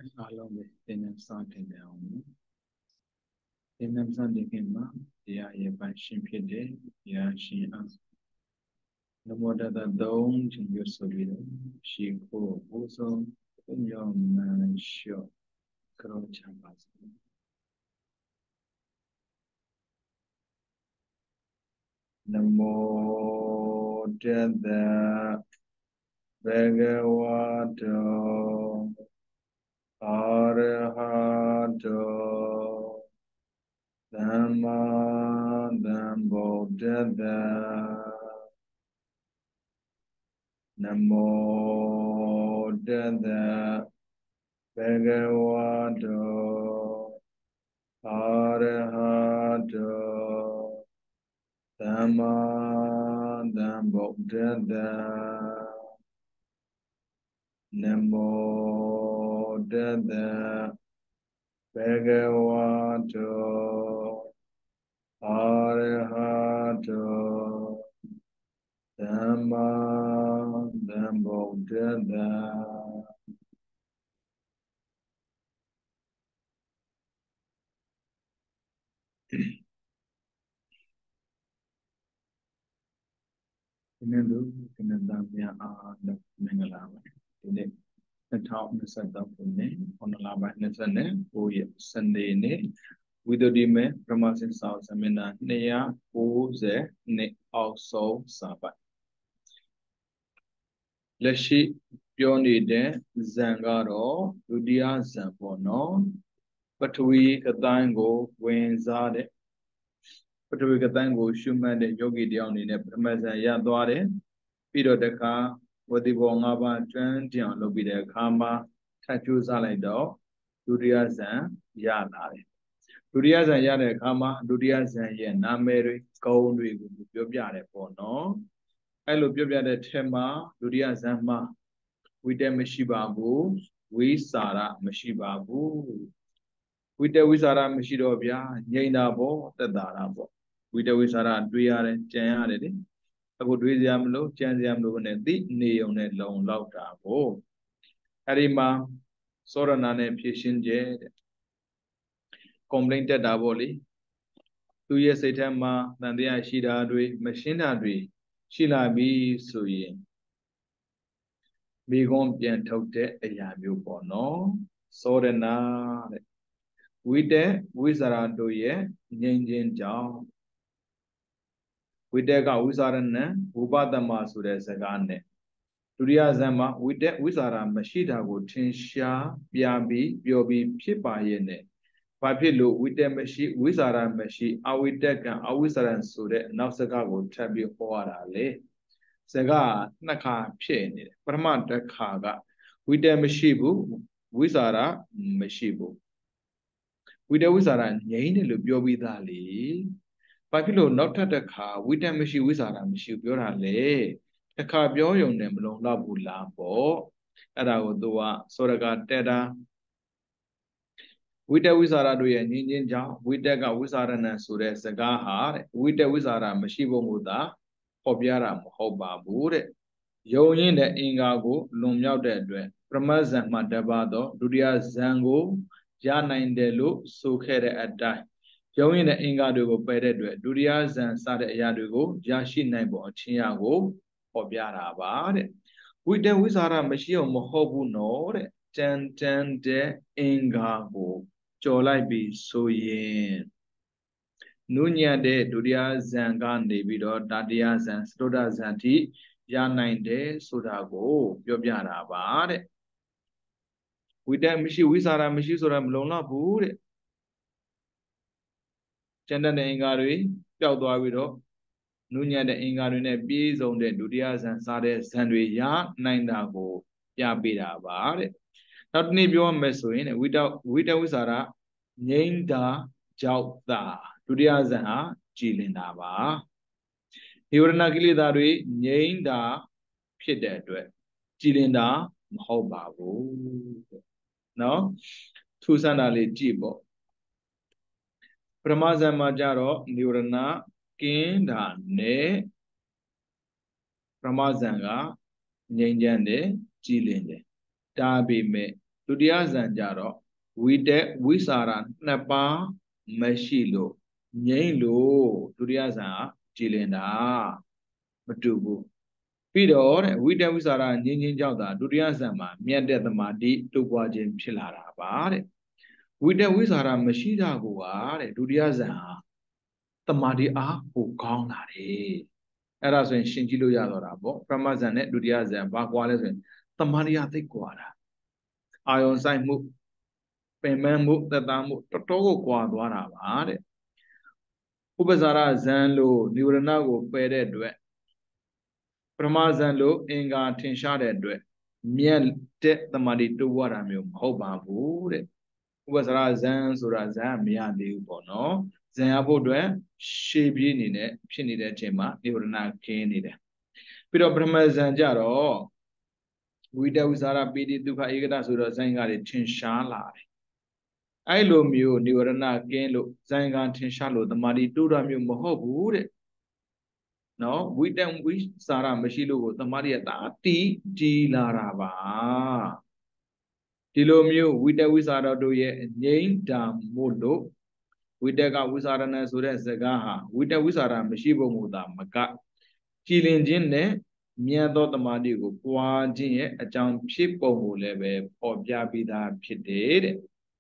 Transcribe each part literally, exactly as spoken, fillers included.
Along with the something down. In them something came up, yeah, yeah, by Shimpide, yeah, she asked. No more that the dome to your solid, she go also, your man sure, crouch about. No more that the Bhagavato Arahato Dhamma Dhamma Namo Tassa Bhagavato Arahato Dhamma Sambuddhassa. Namo Tassa Bhagavato Arahato Dhamma Sambuddhassa. Hindu Hindu are the Mangala. Today, the top is at the Pune on the Lava Nesane, Oya Sunday, with the Dime, Pramasin South Samina, Nea, Oze, Ne, also Saba. Leshi Pioni de Zangaro, Udia Zampono, but we Katango, Wenzade, but we Katango, Shuman, the Yogi Dion in a Pramasan Yadware. Pido de ka wadi bo nga ba twan tian lo bi de kha ma that chu sa lai do dutiya zan ya la de dutiya zan ya de kha ma dutiya zan ye na me ri kaung twi ko pyo pya de po no ai lo pyo pya de the ma dutiya zan ma wit de ma shi ba bu wi sa ra ma shi ba bu wit de wi sa ra ma shi do bya nyein da bo tat da ra bo wit de wi sa ra twi ya de jan ya de deအခုတွေးစရာမလိုကြံစရာမလိုနဲ့သိနေုံနဲ့လုံလောက်တာကိုအဲ့ဒီမှာစောရဏနဲ့ဖြည့်ရှင်းချက်တဲ့ complaint တက်တာပေါ့လေသူရဲ့စိတ်ထဲမှာတန်တရားရှိတာတွေမရှင်းတာတွေရှိလာပြီဆိုရင်မိကွန်းပြန်ထုတ်တဲ့အရာမျိုးပေါ့နော်စောရဏတဲ့ဝိတက်ဝိဇာရတို့ရဲ့ငြိမ်းချင်းကြောင့်ဝိတက်ကဝိဇာရဏဝုပတမဆိုတဲ့စကားနဲ့ဒုတိယဇန်မှာဝိတက်ဝိဇာရမရှိတာကိုထင်ရှားပြပြီးပြောပြီးဖြစ်ပါရဲ့နဲ့ဘာဖြစ်လို့ဝိတက်မရှိဝိဇာရမရှိအဝိတက်ကံအဝိဇာရဆိုတဲ့နောက်စကားကိုထပ်ပြီးဟောရတာလေစကားနှစ်ခါဖြစ်နေတယ်ပထမတစ်ခါကဝိတက်မရှိဘူးဝိဇာရမရှိဘူးဝိတက်ဝိဇာရငြိမ်းတယ်လို့ပြောပြီးသားလေဘာဖြစ်လို့နောက်ထပ်တစ်ခါဝိတက်မရှိဝိဇာရမရှိပြောတာလေတစ်ခါပြောရုံနဲ့မလုံလောက်ဘူးလားပေါ့အဲ့ဒါကိုသူကစောရကတက်တာဝိတက်ဝိဇာရတို့ရဲ့ညင်ချင်းကြောင့်ဝိတက်ကဝိဇာရဏဆိုတဲ့စကားဟာတဲ့ဝိတက်ဝိဇာရမရှိဖို့မို့သာဟောပြတာမဟုတ်ပါဘူးတဲ့ယုံရင်းတဲ့အင်္ဂါကိုလွန်မြောက်တဲ့အတွက်ပရမတ်ဇန်မှာတပါတော့ဒုတိယဇန်ကိုရနိုင်တယ်လို့ဆိုခဲ့တဲ့အတိုင်းယုံရင်းတဲ့အင်္ဂါတွေကိုပယ်တဲ့အတွက်ဒုတိယဇန်စတဲ့အရာတွေကိုရရှိနိုင်ဖို့အချင်းရာကိုဟောပြတာပါတဲ့ဝိတက်ဝိဇာရမရှိအောင်မဟုတ်ဘူးနော်တဲ့တန်တန်တဲ့အင်္ဂါကိုကြော်လိုက်ပြီးဆိုရင်နုညံ့တဲ့ဒုတိယဇန်ကနေပြီးတော့တတိယဇန်စတုတ္တဇန်ထိရနိုင်တယ်ဆိုတာကိုပြောပြတာပါတဲ့ဝိတက်မရှိဝိဇာရမရှိဆိုတာမလုံလောက်ဘူးတဲ့ကျန်တဲ့အင်္ဂါတွေပျောက်သွားပြီးတော့နုညံ့တဲ့အင်္ဂါတွေနဲ့ပြည့်စုံတဲ့ဒုတိယဇန်စားတဲ့ဇန်တွေရနိုင်တာကိုပြပေးတာပါတဲ့နောက်တစ်နေ့ပြောရမယ်ဆိုရင်ဝိတဝိတဝိဇာရငြိမ်းတာကြောက်တာဒုတိယဇန်ဟာကြည်လင်တာပါဟိဝရဏကိလေသာတွေငြိမ်းတာဖြစ်တဲ့အတွက်ကြည်လင်တာမဟုတ်ပါဘူးနော်ထူးဆန်းတာလေးကြည့်ပေါ့ပရမဇန်မှာကြတော့နိဝရဏကင်းတာနဲ့ပရမဇန်ကငြိမ်းချမ်းတယ်ကြည်လင်တယ်ဒါပေမဲ့ဒဒုတိယဇန်ကြတော့ဝိတက်ဝိစာရနှစ်ပါးမရှိလို့ငြိမ့်လို့ဒုတိယဇန်ကကြည်လင်တာမတူဘူးပြီးတော့တဲ့ဝိတက်ဝိစာရငြိမ့်ချင်းကြောင့်သာဒုတိယဇန်မှာမြတ်တဲ့သမာဓိတိုးပွားခြင်းဖြစ်လာတာပါတဲ့ဝိတက်ဝိစာရမရှိတာကိုပါတဲ့ဒုတိယဇန်ဟာသမာဓိအားပိုကောင်းလာတယ်အဲ့ဒါဆိုရင်ရှင်းကြည့်လို့ရတော့တာပေါ့ပထမဇန်နဲ့ဒုတိယဇန်ဘာကွာလဲဆိုရင်သမာဓိအားသိကွာတာအာယုံဆိုင်မှုပင်မမှုသက်သာမှုတော်တော်ကိုကွာသွားတာပါတဲ့ဥပ္ပဇာရဇန်လို့နိဝရဏကိုပယ်တဲ့အတွက်ပထမဇန်လို့အင်္ဂါထင်ရှားတဲ့အတွက်မြတ်တဲ့သမာဓိတိုးပွားတာမျိုးမဟုတ်ပါဘူးတဲ့ဥပ္ပဇာရဇန်ဆိုတာဇန်မရသေးဘူးပေါ့နော်ဇန်ရဖို့အတွက်ရှေ့ပြေးနေနဲ့ဖြစ်နေတဲ့အချိန်မှာနိဝရဏခင်းနေတယ်ပြီးတော့ပထမဇန်ကြတော့ဝိတဝိစာရပိတိဒုက္ခဧကတဆိုတော့ဇန်ကတွေထင်ရှားလာတယ်အဲ့လိုမျိုးနိဝရဏကင်းလို့ဇန်ကထင်ရှားလို့သမာဓိတိုးတာမျိုးမဟုတ်ဘူးတဲ့နော်ဝိတဝိစာရမရှိလို့ကိုသမာဓိကတာတီတီလာတာပါဒီလိုမျိုးဝိတဝိစာရတို့ရဲ့ငြိမ့်တာမို့လို့ဝိတကဝိစာရဏဆိုတဲ့စကားဟာဝိတဝိစာရမရှိဖို့မို့သာမကကြည်လင်ခြင်းနဲ့မြတ်သောသမာဓိကိုပွားခြင်းရဲ့အကြောင်းဖြစ်ပုံကိုလည်းပဲပေါ်ပြပြီးသားဖြစ်တယ်တဲ့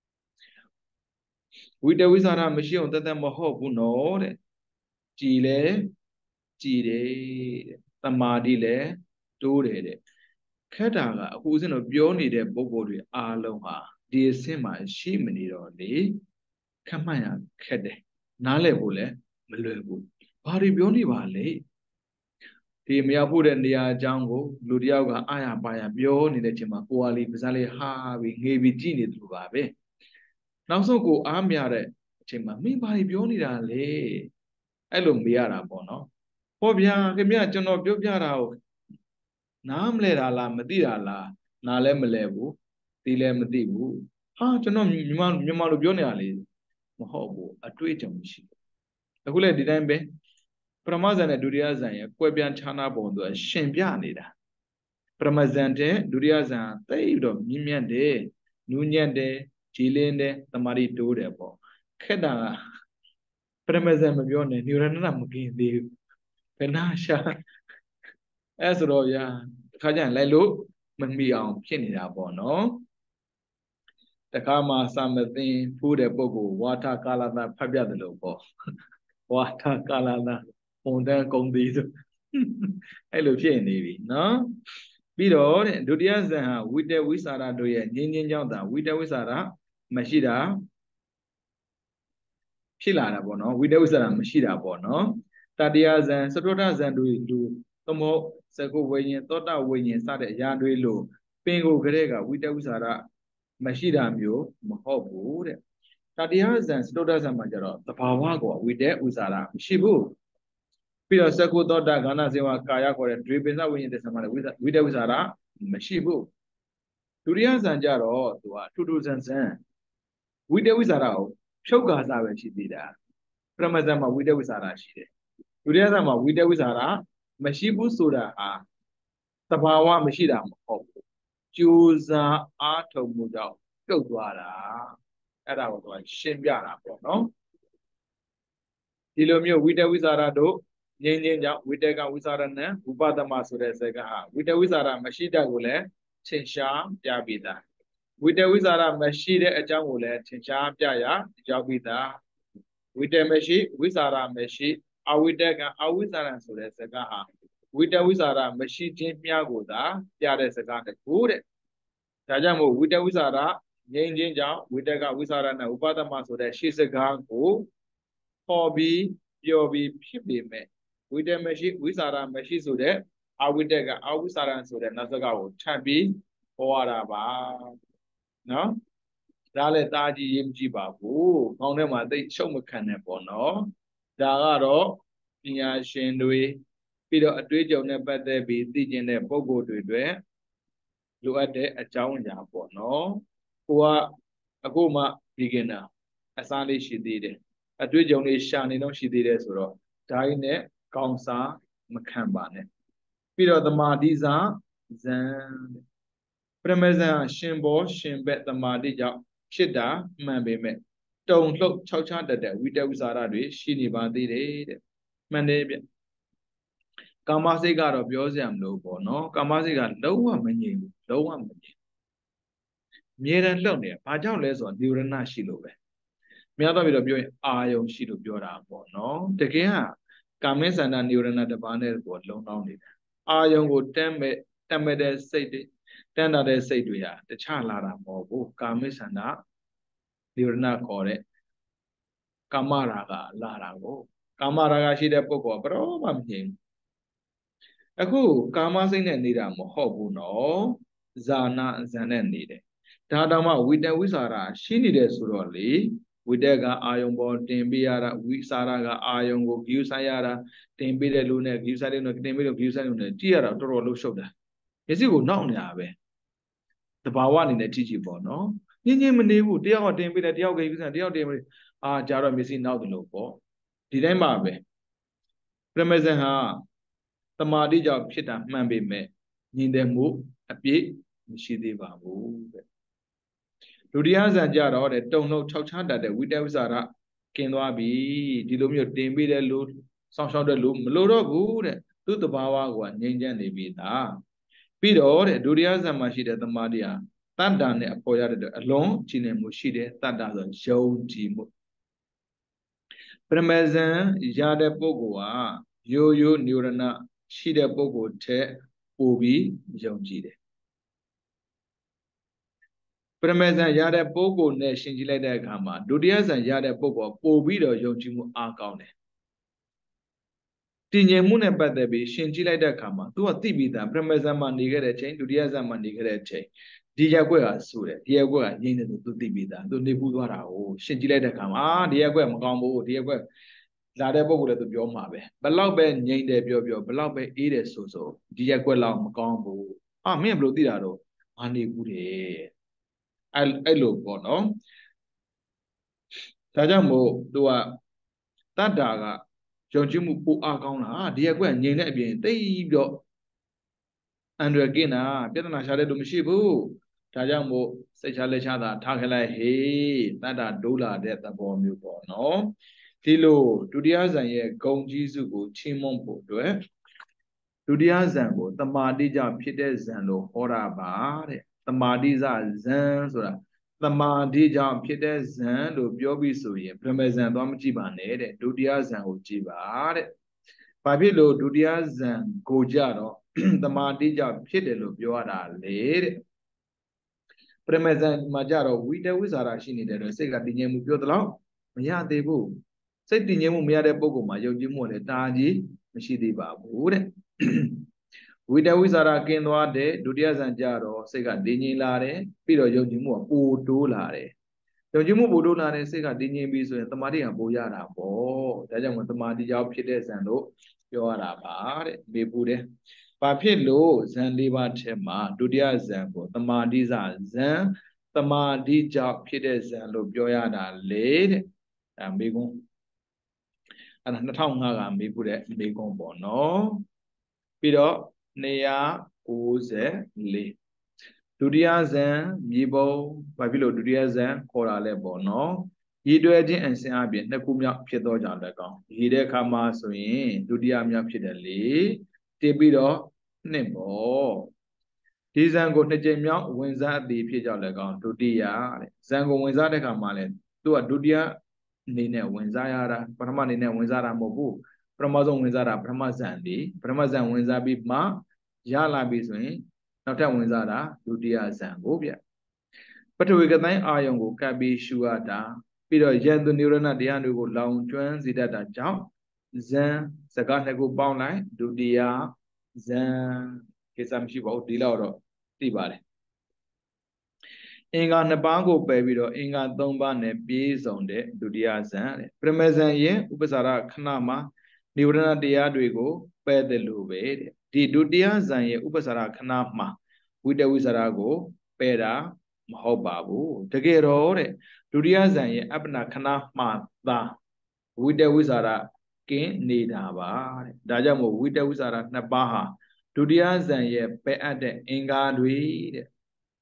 ဝိတဝိစာရမရှိအောင်တသက်မဟုတ်ဘူးနော်တဲ့ကြည်လဲကြည်တယ်တဲ့သမာဓိလည်းတိုးတယ်တဲ့ခက်တာကအခုအစဉ်တော့ပြောနေတဲ့ပုဂ္ဂိုလ်တွေအားလုံးဟာဒီအဆင့်မှာရှိမနေတော့လေခက်မှန်ရခက်တယ်နားလည်ဖို့လည်းမလွယ်ဘူးဘာတွေပြောနေပါလဲဒီမရောက်ဖို့တဲ့နေရာအကြောင်းကိုလူတယောက်ကအာရပါရပြောနေတဲ့အချိန်မှာကိုယ်ကလေးပါးစားလေးဟာပြီးငေးပြီးကြည့်နေတယ်လို့ပါပဲနောက်ဆုံးကိုအားမရတဲ့အချိန်မှာမင်းဘာတွေပြောနေတာလဲအဲ့လိုမေးရတာပေါ့နော်ဟောဗျာခင်ဗျကျွန်တော်ပြောပြတာကိုနားမလဲတာလားမသိတာလားနားလည်းမလဲဘူးသိလည်းမသိဘူးဟာကျွန်တော်မြန်မာမြန်မာလိုပြောနေတာလေမဟုတ်ဘူးအတွေ့အကြုံရှိတယ်အခုလည်းဒီတိုင်းပဲပထမဇန်နဲ့ဒုတိယဇန်ရဲ့ကွဲပြားခြားနားပုံသူကရှင်ပြနေတာပထမဇန်တဲ့ဒုတိယဇန်တိတ်တော့မြင့်မြတ်တယ်နူးညံ့တယ်ကြည်လင်းတယ်တမာတိတိုးတယ်ပေါ့ခက်တာပထမဇန်မပြောနဲ့နိဝရဏမကင်းသေးဘူးဘယ်နာရှာအဲ့ဆိုတော့ဗျာခါကျရင်လိုက်လို့မမိအောင်ဖြစ်နေတာပေါ့နော်တခါမှစာမသိဖူးတဲ့ပုဂ္ဂိုလ်ဝါထကာလသာဖတ်ပြတယ်လို့ပေါ့ဝါထကာလသာပုံတန်းကုန်သေးဆိုအဲ့လိုဖြစ်နေပြီနော်ပြီးတော့တဲ့ဒုတိယဇန်ဟာဝိတဝိစာရတို့ရဲ့ငြင်းချင်းကြောင့်သာဝိတဝိစာရမရှိတာဖြစ်လာတာပေါ့နော်ဝိတဝိစာရမရှိတာပေါ့နော်တတိယဇန်စတုထဇန်တို့လူသမုတ်စကုဝိညာဉ်သောတာဝိညာဉ်စတဲ့အရာတွေလို့ပင်ကိုကလေးကဝိတဝိစာရမရှိတာမျိုးမဟုတ်ဘူးတဲ့တတိယဇန်စတုထဇန်မှာကျတော့သဘာဝကဝိတဝိစာရမရှိဘူးပြီးတော့စကုသောတာဂန္ဓစေဝကာယခေါ်တဲ့ဒွေပိစဝိညာဉ်တဲ့ဆံမှာလည်းဝိတဝိစာရမရှိဘူးဒုတိယဇန်ကျတော့သူကထူထူဆန်းဆန်းဝိတဝိစာရကိုဖြုတ်ကားစားပဲရှိသေးတာပထမဇန်မှာဝိတဝိစာရရှိတယ်ဒုတိယဇန်မှာဝိတဝိစာရမရှိဘူးဆိုတာဟာသဘာဝမရှိတာမဟုတ်ဘူးကြိုးစားအားထုတ်မှုကြောင့်ပြုတ်သွားတာအဲ့ဒါကိုသူကရှင်းပြတာပေါ့နော်ဒီလိုမျိုးဝိတဝိစာရတို့ငြိမ်းချင်းကြောင့်ဝိတကဝိစာရဏံဥပဒမဆိုတဲ့စကားဟာဝိတဝိစာရမရှိတတ်ကိုလည်းထင်ရှားပြပြီးသားဝိတဝိစာရမရှိတဲ့အကြောင်းကိုလည်းထင်ရှားပြရကြောက်ပြီးသားဝိတမရှိဝိစာရမရှိအဝိတကအဝိစာရဆိုတဲ့စကားဟာဝိတဝိစာရမရှိခြင်းမြားကိုသာပြတဲ့စကားတကူတဲ့ဒါကြောင့်မို့ဝိတဝိစာရငြိမ်းချင်းကြောင့်ဝိတကဝိစာရဏဥပဒမဆိုတဲ့ရှေ့စကားကိုဟောပြီးပြောပြီးဖြစ်ပေမဲ့ဝိတမရှိဝိစာရမရှိဆိုတဲ့အဝိတကအဝိစာရဆိုတဲ့နောက်စကားကိုထပ်ပြီးဟောရတာပါနော်ဒါလည်းတာကြီးရေးမကြည့်ပါဘူးခေါင်းထဲမှာသိရှုပ်မခံနဲ့ပေါ့နော်ဒါကတော့ပညာရှင်တွေပြီးတော့အတွေ့အကြုံနဲ့ပတ်သက်ပြီးသိကျင်တဲ့ပုံကိုယ်တွေတွေလိုအပ်တဲ့အကြောင်းအရာပေါ့နော်ကိုကအခုမှ beginner အစားလေးရှိသေးတယ်အတွေ့အကြုံလေးရှာနေတော့ရှိသေးတယ်ဆိုတော့ဒါရင်းနဲ့ကောင်းစားမခံပါနဲ့ပြီးတော့သမာဓိစာဇန်ပရမဇန်ရှင်ဘောရှင်ဘက်တမာတိကြောင့်ဖြစ်တာမှန်ပေမဲ့တုံလှုပ်ခြောက်ခြားတတ်တဲ့ဝိတဝိစာရတွေရှိနေပါသေးတယ်တဲ့မှန်တယ်ဗျကာမစိတ်ကတော့ပြောစရာမလိုပေါ့နော်ကာမစိတ်ကလုံးဝမငြိမ်ဘူးလုံးဝမငြိမ်အမြဲတမ်းလှုပ်နေဘာကြောင့်လဲဆိုတော့နိဝရဏရှိလို့ပဲများတော့ပြီးတော့ပြောရင်အာယုံရှိလို့ပြောတာပေါ့နော်တကယ်ကကာမင်းစန္ဒနိဝရဏတစ်ပါးနဲ့ပေါ့လုံလောင်းနေတယ်အာယုံကိုတမ်းမဲ့တမ်းမဲ့တဲ့စိတ်တွေတမ်းတာတဲ့စိတ်တွေဟာတခြားလာတာမဟုတ်ဘူးကာမင်းစန္ဒနိဝရဏခေါ်တဲ့ကာမရာဂလာတာကိုကာမရာဂရှိတဲ့ပုဂ္ဂိုလ်ကဘယ်တော့မှမငြိမ်အခုကာမစိတ်နဲ့နေတာမဟုတ်ဘူးနော်ဇာနာဇန်နဲ့နေတယ်ဒါတောင်မှဝိတဝိစာရရှိနေတယ်ဆိုတော့လေဝိတကအာယုံပေါ်တင်ပေးရတာဝိစာရကအာယုံကိုဂိယူဆိုင်ရတာတင်ပေးတဲ့လူနဲ့ဂိယူဆိုင်တဲ့လူနဲ့တင်ပေးလို့ဂိယူဆိုင်လူနဲ့ကြည့်ရတာတော်တော်လို့ရှုပ်တာမျက်စိကိုနှောက်နေတာပဲတဘာဝအနေနဲ့ကြည့်ကြည့်ပေါ့နော်ညင်ညင်မနေဘူးတယောက်ကတင်ပေးတယ်တယောက်ကဂိယူဆိုင်တယောက်တင်ပေးအာကြာတော့မျက်စိနှောက်တယ်လို့ပေါ့ဒီတိုင်းပါပဲပရမဇန်ဟာတမာတိကြောင့်ဖြစ်တာမှန်ပေမဲ့ညီတယ်မှုအပြည့်မရှိသေးပါဘူးတဲ့ဒုတိယဇန်ကြတော့တဲ့တုံနှုတ်ခြောက်ခြားတတ်တဲ့ဝိတဝိစာရကင်သွားပြီဒီလိုမျိုးတင်ပေးတဲ့လူစောင့်ရှောက်တဲ့လူမလိုတော့ဘူးတဲ့သူ့တဘာဝကငြိမ်းချမ်းနေပြီသားပြီးတော့တဲ့ဒုတိယဇန်မှာရှိတဲ့တမာတိဟာတတ္တာနဲ့အပေါ်ရတဲ့အလုံးကြည်နေမှုရှိတယ်တတ္တာဆိုယုံကြည်မှုပရမဇန်ရတဲ့ပုဂ္ဂိုလ်ဟာရိုးရိုးနိဝရဏရှိတဲ့ပုဂ္ဂိုလ်ထက်ပိုပြီးယုံကြည်တယ်ပရမဇန်ရတဲ့ပုဂ္ဂိုလ်နဲ့ရှင်ကြည့်လိုက်တဲ့အခါမှာဒုတိယဇန်ရတဲ့ပုဂ္ဂိုလ်ပိုပြီးတော့ယုံကြည်မှုအားကောင်းတယ်တည်ငြိမ်မှုနဲ့ပတ်သက်ပြီးရှင်ကြည့်လိုက်တဲ့အခါမှာ तू ကသိပြီးသားပရမဇန်မှာနေခဲ့တဲ့ချိန်ဒုတိယဇန်မှာနေခဲ့တဲ့ချိန်ဒီရက်ွက်ဟာဆိုတယ်ဒီရက်ွက်ကရင်းနေသူ तू သိပြီးသား तू နေပူးသွားတာကိုရှင်ကြည့်လိုက်တဲ့အခါမှာအာဒီရက်ွက်မကောင်းဘူးဒီရက်ွက်လာတဲ့ပုဂ္ဂိုလ်လည်း तू ပြောမှာပဲဘလောက်ပဲငြိမ်တယ်ပြောပြောဘလောက်ပဲအေးတယ်ဆိုဆိုဒီရက်ွက်လောက်မကောင်းဘူးအာမင်းဘယ်လိုသိတာတော့ငါနေဘူးတယ်အဲ့အဲ့လိုပေါ့နော်ဒါကြောင့်မို့ तू ကတတ္တာကယုံကြည်မှုပိုအားကောင်းတာဒီရက်ကွက်ငြိမ်တဲ့အပြင်တိတ်ပြီးတော့အန်ဒရကင်းတာပြဿနာရှာတဲ့လူမရှိဘူးဒါကြောင့်မို့စိတ်ချလက်ချတာထားခဲ့လိုက်ဟေးတတ္တာဒုလာတဲ့သဘောမျိုးပေါ့နော်ဒီလိုဒုတိယဇန်ရဲ့ဂုံကြီးစုကိုချီးမွမ်းဖို့အတွက်ဒုတိယဇန်ကိုတမာတိကြောင့်ဖြစ်တဲ့ဇန်လို့ဟောတာပါတဲ့တမာတိဇဇန်ဆိုတာတမာတိကြောင့်ဖြစ်တဲ့ဇန်လို့ပြောပြီးဆိုရင်ပရမဇန်သွားမကြည့်ပါနဲ့တဲ့ဒုတိယဇန်ကိုကြည့်ပါတဲ့ဘာဖြစ်လို့ဒုတိယဇန်ကိုကြတော့တမာတိကြောင့်ဖြစ်တယ်လို့ပြောရတာလေတဲ့ပရမဇန်မှာကြတော့ဝိတဝိစာရရှိနေတယ်တော့စိတ်ကတည်ငြိမ်မှုပြောသလောက်မရသေးဘူးစိတ်တည်ငြိမ်မှုမရတဲ့ပုဂ္ဂိုလ်မှာယုံကြည်မှုလည်းတာကြီးမရှိသေးပါဘူးတဲ့ဝိတဝိစာရကင်းသွားတဲ့ဒုတိယဇန်ကြတော့စိတ်ကတည်ငြိမ်လာတယ်ပြီးတော့ယုံကြည်မှုကပိုတိုးလာတယ်ယုံကြည်မှုပိုတိုးလာတဲ့စိတ်ကတည်ငြိမ်ပြီဆိုရင်တမာတိကပိုရတာပေါ့ဒါကြောင့်မို့တမာတိကြောင့်ဖြစ်တဲ့ဇန်လို့ပြောရတာပါတဲ့မေပူတယ်ဘာဖြစ်လို့ဇန်လေးပါးထဲမှာဒုတိယဇန်ကိုတမာတိဇဇန်တမာတိကြောင့်ဖြစ်တဲ့ဇန်လို့ပြောရတာလေတဲ့အဲမေကုန်းအဲ့ဒါနှစ်ထောင်ငါးကမေးဖို့တဲ့မေကုန်းပေါ့နော်ပြီးတော့နှစ်ရာကိုးဆယ်လေးဒုတိယဇန်မြေပုံဘာဖြစ်လို့ဒုတိယဇန်ခေါ်တာလဲပေါ့နော်ရည်တွဲခြင်းအစဉ်အပြင်နှစ်ခုမြောက်ဖြစ်သောကြောင့်လည်းကောင်းရည်တဲ့အခါမှာဆိုရင်ဒုတိယမြောက်ဖြစ်တယ်လေတည်ပြီးတော့နှစ်ပေါ့ဒီဇန်ကိုနှစ်ကြိမ်မြောက်ဝင်စားအသည်ဖြစ်ကြောင့်လည်းကောင်းဒုတိယတဲ့ဇန်ကိုဝင်စားတဲ့အခါမှာလည်းသူကဒုတိယအနေနဲ့ဝင်စားရတာပထမအနေနဲ့ဝင်စားတာမဟုတ်ဘူးပထမဆုံးဝင်စားတာပထမဇန်ဒီပထမဇန်ဝင်စားပြီးမှရလာပြီဆိုရင်နောက်ထပ်ဝင်စားတာဒုတိယဇန်ကိုဗျပထဝီကတိုင်းအာယုံကိုကပ်ပြီးရှုရတာပြီးတော့ယန္တုနိရဏတရားတွေကိုလောင်ကျွမ်းစေတတ်တာကြောင့်ဇန်စကားနှစ်ခုပေါင်းလိုက်ဒုတိယဇန်ကိစ္စမရှိပါဘူးဒီလောက်တော့သိပါတယ်အင်္ဂါနှစ်ပါးကိုပယ်ပြီးတော့အင်္ဂါသုံးပါးနဲ့ပြည့်စုံတဲ့ဒုတိယဇန်တဲ့ပရမဇန်ရဲ့ဥပ္ပစာရခဏမှာနိဝရဏတရားတွေကိုပယ်တယ်လို့ပဲတဲ့ဒီဒုတိယဇန်ရဲ့ဥပ္ပစာရခဏမှာဝိတဝိစာရကိုပယ်တာမဟုတ်ပါဘူးတကယ်တော့တဲ့ဒုတိယဇန်ရဲ့အပ္ပနာခဏမှာသာဝိတဝိစာရကင်းနေတာပါတဲ့ဒါကြောင့်မို့ဝိတဝိစာရနှစ်ပါးဟာဒုတိယဇန်ရဲ့ပယ်အပ်တဲ့အင်္ဂါတွေတဲ့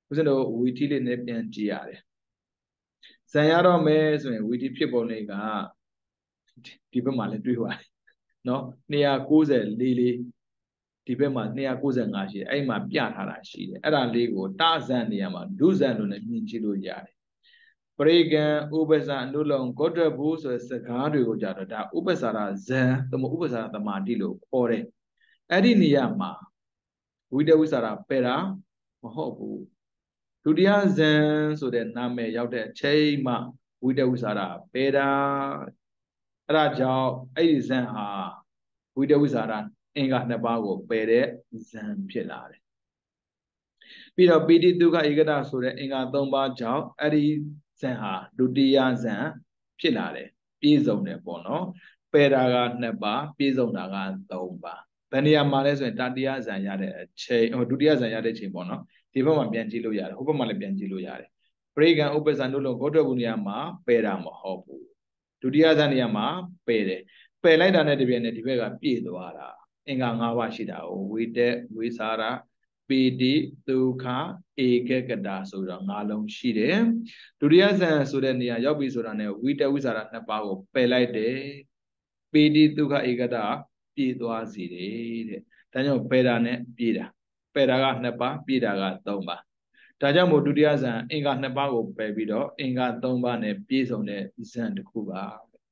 ဦးဇင်းတို့ဝီတီလေးနဲ့ပြန်ကြည့်ရတယ်ဇံရတော့မယ်ဆိုရင်ဝီတီဖြစ်ပုံလေးကဒီဘက်မှာလည်းတွေ့ပါတယ်နော်နှစ်ရာကိုးဆယ်လေးလေးဒီဘက်မှာနှစ်ရာကိုးဆယ်ငါရှိတယ်အဲ့မှာပြထားတာရှိတယ်အဲ့ဒါလေးကိုတဇံနေရာမှာဒုဇံလို့လည်းမြင်ကြည့်လို့ရတယ်ပရိကံဥပ္ပစာအနုလုံဂေါတဘူးဆိုတဲ့စကားတွေကိုကြတော့ဒါဥပ္ပစာရဇံသမဥပ္ပစာရသမာတိလို့ခေါ်တယ်အဲ့ဒီနေရာမှာဝိတဝိစာရပယ်တာမဟုတ်ဘူးဒုတိယဇံဆိုတဲ့နာမည်ရောက်တဲ့အချိန်မှဝိတဝိစာရပယ်တာအဲ့ဒါကြောင့်အဲ့ဒီဇံဟာဝိတဝိစာရအင်္ဂါနှစ်ပါးကိုပယ်တဲ့ဇံဖြစ်လာတယ်ပြီးတော့ပိဋိဒုက္ခဧကတဆိုတဲ့အင်္ဂါသုံးပါးကြောင့်အဲ့ဒီဇံဟာဒုတိယဇံဖြစ်လာတယ်ပြည့်စုံတယ်ပေါ့နော်ပယ်တာကနှစ်ပါးပြည့်စုံတာကသုံးပါးဘယ်နေရာမှာလဲဆိုရင်တတိယဇံရတဲ့အချိန်ဟိုဒုတိယဇံရတဲ့ချိန်ပေါ့နော်ဒီဘက်မှာပြန်ကြည့်လို့ရတယ်ဟိုဘက်မှာလည်းပြန်ကြည့်လို့ရတယ်ပရိကံဥပ္ပဇာနုလုံးဂေါတဝုနေရာမှာပယ်တာမဟုတ်ဘူးဒုတိယဇံနေရာမှာပယ်တယ်ပယ်လိုက်တာနဲ့တပြည့်နဲ့ဒီဘက်ကပြည့်သွားတာအင်္ဂါ၅ပါးရှိတာကိုဝိတက်ဝိစာရပိတိဒုက္ခဧကကတာဆိုတော့ငါးလုံးရှိတယ်ဒုတိယဇံဆိုတဲ့နေရာရောက်ပြီဆိုတာနဲ့ဝိတဝိစာရနှစ်ပါးကိုပယ်လိုက်တယ်ပိတိဒုက္ခဧကတာပြည့်သွားစေတယ်တဲ့ဒါကြောင့်ပယ်တာနဲ့ပြည့်တာပယ်တာကနှစ်ပါးပြည့်တာကသုံးပါးဒါကြောင့်မို့ဒုတိယဇံအင်္ဂါနှစ်ပါးကိုပယ်ပြီးတော့အင်္ဂါသုံးပါးနဲ့ပြည့်စုံတဲ့ဇံတစ်ခုပါ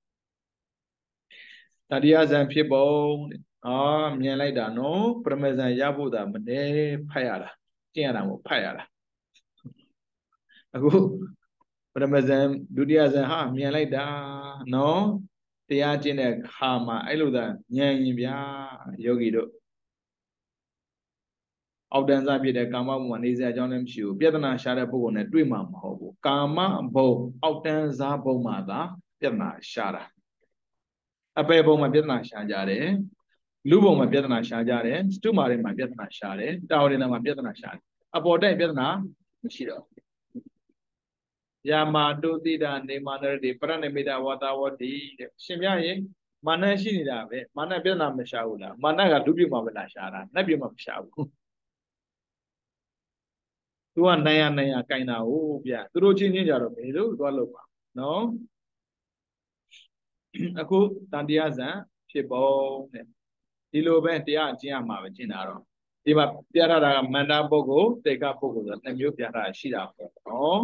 တတိယဇံဖြစ်ပုံတဲ့အာမြင်လိုက်တာနော်ပရမဇံရဖို့သာမနေဖတ်ရတာကျင့်ရတာမို့ဖတ်ရတာအခုပရမဇံဒုတိယဇံဟာမြင်လိုက်တာနော်တရားကျင့်တဲ့ခါမှာအဲ့လိုသာဉာဏ်ရင်ဗျာယောဂီတို့အောက်တန်းစားဖြစ်တဲ့ကာမဘုံမှာနေစရာအကြောင်းလည်းမရှိဘူးပြဿနာရှာတဲ့ပုဂ္ဂိုလ်နဲ့တွေ့မှာမဟုတ်ဘူးကာမဘုံအောက်တန်းစားဘုံမှာသာပြဿနာရှာတာအပေဘုံမှာပြဿနာရှာကြတယ်လူဘုံမှာပြဿနာရှာကြတယ်စတုမာတွေမှာပြဿနာရှာတယ်တာဝရဏမှာပြဿနာရှာတယ်အပေါ်တိုက်ပြဿနာမရှိတော့ယာမာတုတိတာနေမာနရတိပရဏိမိတာဝါတာဝတိတဲ့ရှင်ပြရင်မာနရှိနေတာပဲမာနပြဿနာမရှာဘူးလားမာနကလူပြုမှာပဲလားရှာတာနတ်ပြုမှာမရှာဘူးသူကနိုင်ရနိုင်ရကင်တာဟုတ်ဗျသူတို့ချင်းချင်းကြတော့ဘယ်လိုသွားလို့ပါနော်အခုတန်တရားဇံဖြစ်ပုံတဲ့ဒီလိုပဲတရားကျင့်ရမှာပဲကျင့်တာတော့ဒီမှာပြထားတာကမန္တပုဂ္ဂိုလ်တေကပုဂ္ဂိုလ်ဆိုနှစ်မျိုးပြထားရှိတာပေါ့နော်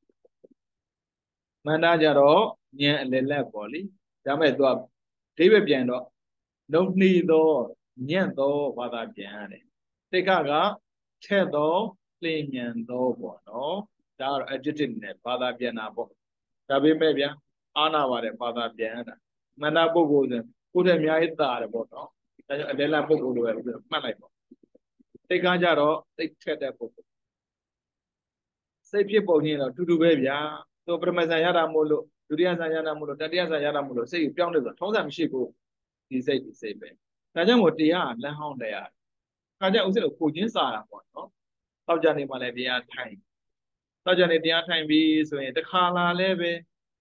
မန္တကြတော့ဉာဏ်အလယ်လက်ပေါ့လေဒါမဲ့သူကဒိဗ္ဗပြန်တော့နှုတ်နှီးသောညံ့သောဘာသာပြန်ရတယ်တေကကထက်သောလျင်မြန်သောပေါ့နော်ဒါကတော့ adjective နဲ့ဘာသာပြန်တာပေါ့ဒါပေမဲ့ဗျာအာနာပါတဲ့ဘာသာပြန်တာမန္တပုဂ္ဂိုလ်ဆိုကိုယ်တည်းအများကြီးတာတယ်ပေါ့နော်ဒါကြောင့်အလယ်လက်ပုဂ္ဂိုလ်လိုပဲမှတ်လိုက်ပေါ့တိတ်ကားကြတော့တိတ်ထက်တဲ့ပုဂ္ဂိုလ်စိတ်ဖြစ်ပုံချင်းတော့တူတူပဲဗျာသူပရမဇန်ရတာမို့လို့ဒုတိယဇန်ရတာမို့လို့တတိယဇန်ရတာမို့လို့စိတ်ကိုပြောင်းလို့ဆိုထုံးစံမရှိဘူးဒီစိတ်ဒီစိတ်ပဲဒါကြောင့်မို့တရားလမ်းဟောင်းတရားခါကြဥစ္စာကိုကိုချင်းစာတာပေါ့နော်တောက်ကြနေမှလည်းတရားထိုင်တောက်ကြနေတရားထိုင်ပြီးဆိုရင်တခါလာလဲပဲ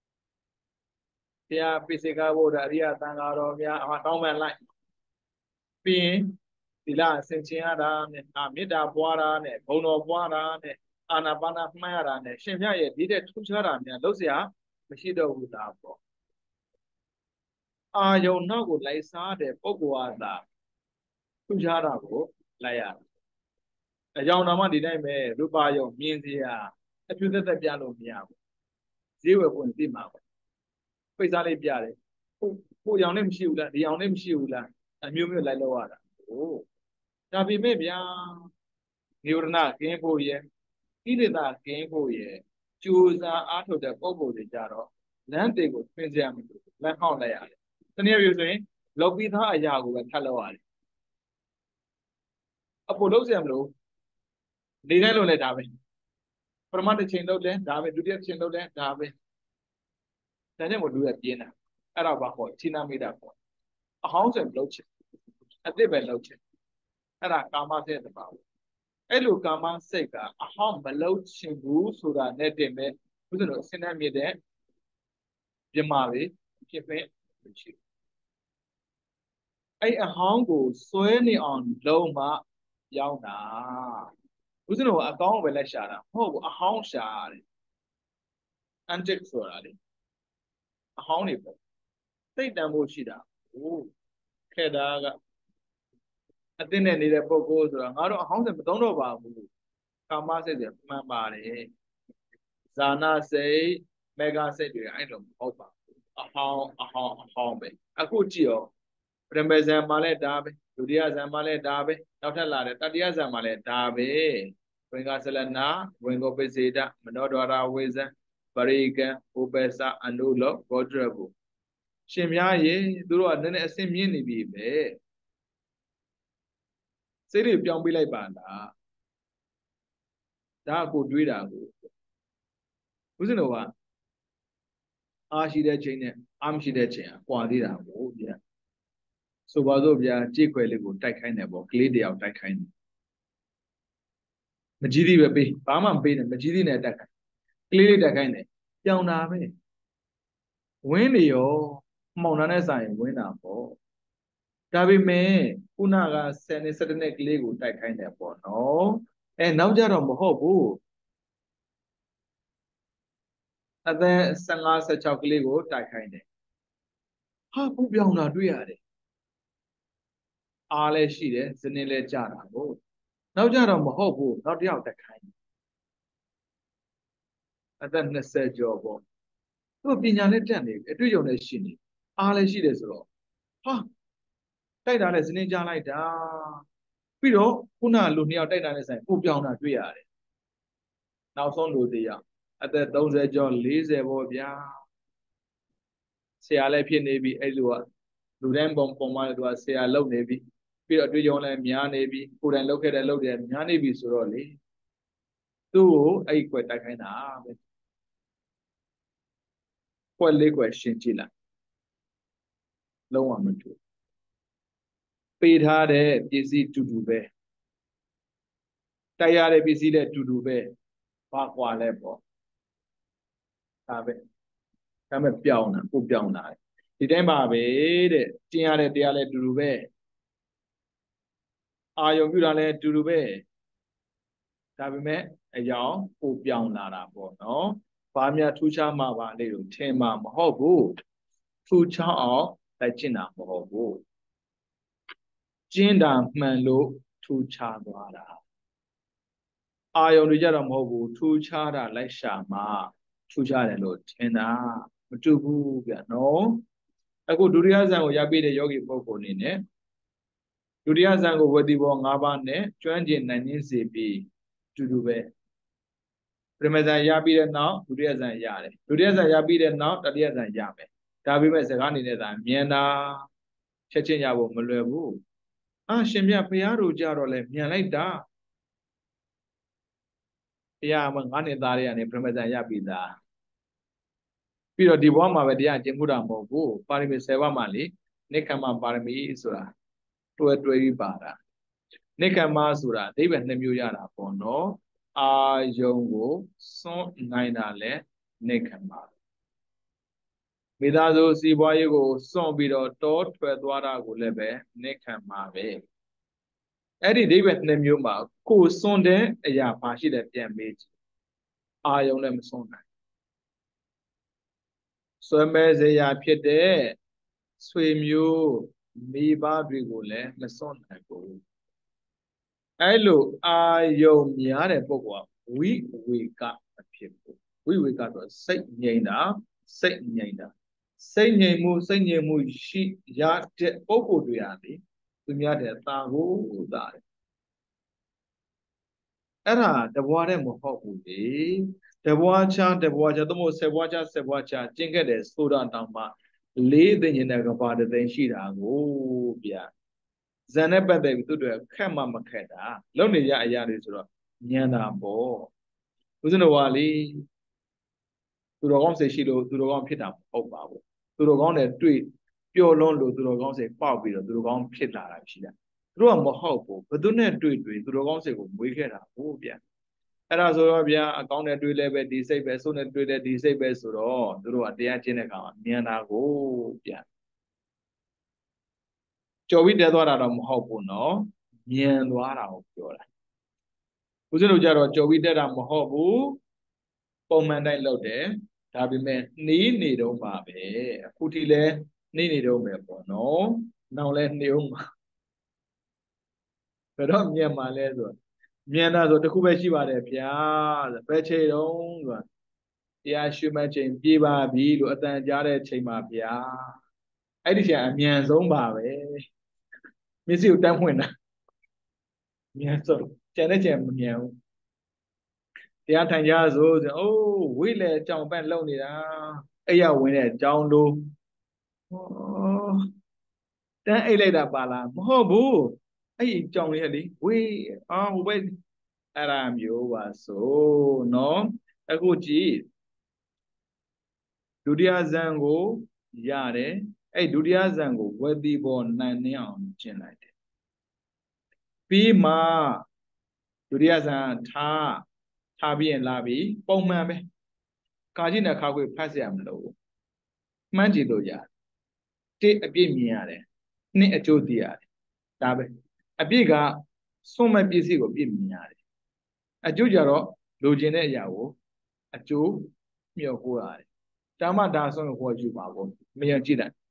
တရားပိစိကဘုရားအရိယသံဃာတော်များအမတောင်းပန်လိုက်ပြီးရင်ဒီလားဆင်ခြင်ရတာနဲ့အာမေတ္တာပွားတာနဲ့ဘုံတော်ပွားတာနဲ့အာနာပါနာမှန်းရတာနဲ့ရှင်မြတ်ရဲ့ဒီတဲ့ထူးခြားတာများလို့စရာမရှိတော့ဘူးလားပေါ့အာယုံနောက်ကိုလိုက်စားတဲ့ပုဂ္ဂိုလ်အားသာထူးခြားတာကိုလိုက်ရတာအကြောင်းတော်မှဒီတိုင်းပဲရူပါယုံမြင်စရာအဖြူသက်သက်ပြလို့မရဘူးဈေးဝယ်ပွင့်သိမှာပေါ့ပိတ်စားလေးပြတယ်ဟိုဟိုရောင်လေးမရှိဘူးလားဒီရောင်လေးမရှိဘူးလားအမျိုးမျိုးလိုက်လောက်ရတာဟိုဒါပေမဲ့ဗျာနိဝရဏကင်းဖို့ရဲ့ကိလေသာကင်းဖို့ရဲ့ကြိုးစားအားထုတ်တဲ့ပုံကိုယ်တွေကြတော့လမ်းတေကိုပြင်စရာမလိုလမ်းဟောက်လိုက်ရတယ်တနည်းပြောဆိုရင်လောက်ပြီးသားအရာကိုပဲထပ်လောက်ရတယ်အဖို့လုံးစရာမလိုနေတိုင်းလုံးလည်းဒါပဲပရမတ်တစ်ချိန်လုံးလည်းဒါပဲဒုတိယတစ်ချိန်လုံးလည်းဒါပဲဒါကြောင့်မို့လူရပြင်းတာအဲ့တော့ဘာခေါ်ချိနာမိတာပေါ့အဟောင်းစံလုံးချင်အစ်စ်ပဲလုံးချင်အဲ့ဒါကာမစိတ်တပါဘူးအဲ့လိုကာမစိတ်ကအဟောင်းမလုံးချင်ဘူးဆိုတာနဲ့တင်မဲ့ဘုရားတို့အစင်းနဲ့မြင့်တဲ့ပြမာပဲဖြစ်ပဲရှိအဲ့အဟောင်းကိုစွဲနေအောင်လုံးမှရောက်တာဦးဇင်းတို့ကအကောင်းပဲလက်ရှာတာမဟုတ်ဘူးအဟောင်းရှာတယ် antic ဆိုတာလေအဟောင်းတွေပေါ့သိတန်ဖို့ရှိတာဟိုခဲ့တာကအတင်းနဲ့နေတဲ့ပုံကိုဆိုတာငါတို့အဟောင်းတွေမသုံးတော့ပါဘူးကာမစိတ်တွေမှန်ပါတယ်ဇာနာစိတ်မေဂါစိတ်တွေအဲ့လိုမဟုတ်ပါဘူးအဟောင်းအဟောင်းအဟောင်းပဲအခုကြည့်ရောပထမဇန်မှာလည်းဒါပဲဒုတိယဇန်မှာလည်းဒါပဲနောက်ထပ်လာတဲ့တတိယဇန်မှာလည်းဒါပဲဝင်္ဂဆလနာဝင်္ဂပိစေတမနောဒဝရဝေဇံပရိကံဥပ္ပစအနုလောဘောဓရဘုရှင်များရေသူတို့ကနည်းနည်းအစင်မြင့်နေပြီပဲစိတ်တွေပြောင်းပေးလိုက်ပါလားဒါကိုတွေးတာကိုဦးဇင်းတော်ကအားရှိတဲ့ချိန်နဲ့အားမရှိတဲ့ချိန်ကွာသေးတာကိုဗျာဆိုပါစို့ဗျာကြိတ်ခွဲလေးကိုတိုက်ခိုင်းတယ်ပေါ့ကလေးတယောက်တိုက်ခိုင်းတယ်မကြီးသေးပဲပေးဘာမှမပေးနဲ့မကြီးသေးနဲ့တိုက်ခိုင်းကလေးလေးတိုက်ခိုင်းတယ်ပြောင်းတာပဲဝင်းနေရောမှောင်တာနဲ့ဆိုင်ဝင်းတာပေါ့ဒါပေမဲ့ခုနကဆယ်နှစ်ဆယ်တစ်နှစ်ကလေးကိုတိုက်ခိုင်းတယ်ပေါ့နော်အဲနောက်ကြတော့မဟုတ်ဘူးအသက်ဆယ်ငါးဆယ်ခြောက်ကလေးကိုတိုက်ခိုင်းတယ်ဟာပူပြောင်းတာတွေ့ရတယ်အားလည်းရှိတယ်ဇနင်းလည်းကြတာကိုနောက်ကြတော့မဟုတ်ဘူးနောက်တစ်ယောက်တိုက်ခိုင်းတယ်အသက်နှစ်ဆယ်ကျော်ပေါ့သူပညာနဲ့တက်နေအတွေ့အကြုံနဲ့ရှိနေအားလည်းရှိတယ်ဆိုတော့ဟာတိုက်တာလည်းဇနင်းကြလိုက်တာပြီးတော့ခုနလူနှစ်ယောက်တိုက်တာနဲ့ဆိုင်ပူပြောင်းတာတွေ့ရတယ်နောက်ဆုံးလူတစ်ယောက်အသက်သုံးဆယ်ကျော်လေးဆယ်ပေါ့ဗျာဆရာလည်းဖြစ်နေပြီအဲ့လိုကလူတိုင်းပုံပုံမှန်သူကဆရာလုပ်နေပြီပြီးတော့အတွေ့အကြုံလည်းများနေပြီကိုယ်တိုင်လုပ်ခဲ့တဲ့လုပ်တယ်များနေပြီဆိုတော့လေသူ့ကိုအဲ့ဒီကွယ်တိုက်ခိုင်းတာပဲကွယ်လေးကွယ်ရှင်းကြည့်လိုက်လုံးဝမတူပေးထားတဲ့ပစ္စည်းတူတူပဲတိုက်ရတဲ့ပစ္စည်းလည်းတူတူပဲဘာကွာလဲပေါ့ဒါပဲဒါမဲ့ပြောင်းတာကိုပြောင်းတာဒီတိုင်းပါပဲတဲ့ကျင့်ရတဲ့တရားလည်းတူတူပဲအာယုံပြုတာလည်းတူတူပဲဒါပေမဲ့အကြောင်းကိုပြောင်းလာတာပေါ့နော်ဘာများထူးခြားမှာပါလေလို့ထင်မှာမဟုတ်ဘူးထူးခြားအောင်လိုက်ကျင့်တာမဟုတ်ဘူးကျင့်တာမှန်လို့ထူးခြားသွားတာအာယုံတွေကြတော့မဟုတ်ဘူးထူးခြားတာလိုက်ရှာမှာထူးခြားတယ်လို့ထင်တာမတူဘူးဗျနော်အခုဒုတိယဇန်ကိုရပြတဲ့ယောဂီပုဂ္ဂိုလ်အနေနဲ့ဒုတိယဇန်ကိုဝတိဘော၅ပါးနဲ့ကျွမ်းကျင်နိုင်ရင်းစေပြီးတူတူပဲပထမဇန်ရပြီးတဲ့နောက်ဒုတိယဇန်ရတယ်ဒုတိယဇန်ရပြီးတဲ့နောက်တတိယဇန်ရမယ်ဒါပေမဲ့စကားအနေနဲ့သာမြင်တာချက်ချင်းရဖို့မလွယ်ဘူးအာရှင်မြတ်ဘုရားတို့ကြတော့လဲမြန်လိုက်တာဘုရားမငါးနှစ်သားတွေကနေပထမဇန်ရပြီးသားပြီးတော့ဒီဘဝမှာပဲတရားကျင့်မှုတာမဟုတ်ဘူးပါရမီဆယ်ပါးမှာလေနိက္ခမပါရမီဆိုတာတွဲတွဲပြီးပါတာနိက္ခမဆိုတာအဓိပ္ပာယ်နှစ်မျိုးရတာပေါ့နော်အာယုံကိုစွန့်နိုင်တာလဲနိက္ခမမိသားစုစီးပွားရေးကိုစွန့်ပြီးတော့တောထွက်သွားတာကိုလည်းပဲနိက္ခမပဲအဲ့ဒီအဓိပ္ပာယ်နှစ်မျိုးမှာကိုစွန့်တဲ့အရာပါရှိတယ်ပြန်မေးကြည့်အာယုံလည်းမစွန့်နိုင်ဆွဲမဲစရာဖြစ်တဲ့ဆွေမျိုးမိဘတွေကိုလည်းမစွန့်နိုင်ဘူးအဲ့လိုအာယုံများတဲ့ပုဂ္ဂိုလ်ကဝိဝေကမဖြစ်ဘူးဝိဝေကတော့စိတ်ငြိမ်တာစိတ်ငြိမ်တာစိတ်ငြိမ်မှုစိတ်ငြိမ်မှုရှိရတဲ့ပုဂ္ဂိုလ်တွေဟာလေသူများတဲ့တာကိုသာတယ်အဲ့ဒါတဘွားတဲ့မဟုတ်ဘူးလေတဘွားချတဘွားချသို့မဟုတ်ဆယ်ဘွားချဆယ်ဘွားချကျင့်ခဲ့တဲ့ဆိုတာတောင်မှလေးသိဉ္ဇဉ်တဲ့ကဘာတသိန်းရှိတာကိုဗျာဇန်နဲ့ပတ်သက်ပြီးသူတို့ခက်မှမခက်တာလုံနေရအရာတွေဆိုတော့ဉာဏ်တာပေါ့ဦးဇင်းတော်ကလေသူတော်ကောင်းစိတ်ရှိလို့သူတော်ကောင်းဖြစ်တာမဟုတ်ပါဘူးသူတော်ကောင်းနဲ့တွေ့ပျော်လွန်းလို့သူတော်ကောင်းစိတ်ပေါက်ပြီးတော့သူတော်ကောင်းဖြစ်လာတာရှိတာသူတို့ကမဟုတ်ဘူးဘယ်သူနဲ့တွေ့တွေ့သူတော်ကောင်းစိတ်ကိုမွေးခဲ့တာဟုတ်ဗျာအဲ့ဒါဆိုတော့ဗျာအကောင်းနဲ့တွေ့လဲပဲဒီစိတ်ပဲဆိုးနဲ့တွေ့လဲဒီစိတ်ပဲဆိုတော့သူတို့ကတရားကျင့်တဲ့အခါမှာဉာဏ်တာကိုဗျာကြော်ပြီးတဲသွားတာတော့မဟုတ်ဘူးနော်ဉာဏ်သွားတာကိုပြောတာဦးဇင်းတို့ကြတော့ကြော်ပြီးတက်တာမဟုတ်ဘူးပုံမှန်တိုင်းလုပ်တယ်ဒါပေမဲ့နှီးနေတော့ပါပဲအခုထိလဲနှီးနေတော့ပဲပေါ့နော်နောက်လဲနှီးအောင်ပါဘယ်တော့မြန်မှာလဲဆိုမြန်တာဆိုတခုပဲရှိပါတယ်ဗျာဘယ်ချိန်တုန်းဆိုတာတရားရှုမှတ်ချိန်ပြေးပါပြီလို့အတန်ကြားတဲ့ချိန်ပါဗျာအဲ့ဒီချိန်အမြန်ဆုံးပါပဲမျက်စိကိုတန်းဖွင့်တာမြန်ဆုံးကျန်တဲ့ချိန်မမြန်ဘူးတရားထိုင်ကြဆိုဆိုအိုးဝိလေအကြောင်းပန့်လုံနေတာအဲ့ရဝင်တဲ့အကြောင်းလို့ဟောတန်းအိတ်လိုက်တာပါလားမဟုတ်ဘူးအဲ့ဒီအကြောင်းလေးလေဝေးအာဟိုဘက်အဲ့ဒါမျိုးပါဆိုနော်အခုကြည့်ဒုတိယဇန်ကိုရတယ်အဲ့ဒုတိယဇန်ကိုဝေတိဘောနိုင်နေအောင်ကျင့်လိုက်တယ်ပြီးမှဒုတိယဇန်ထားထားပြီးရင်လာပြီးပုံမှန်ပဲကာကြည့်နဲ့ခါခွေဖတ်เสียမလို့မှန်းကြည့်လို့ရတယ်တိအပြည့်မြင်ရတယ်နှစ်အကျိုးသိရတယ်ဒါပဲအပြည့်ကစွန့်မဲ့ပစ္စည်းကိုပြည့်မြင်ရတယ်အကျိုးကြတော့လိုချင်တဲ့အရာကိုအကျိုးမျှော်ကိုရတယ်ဒါမှဒါဆုံးကိုဟောကြည့်ပါဘောမယံကြည့်တယ်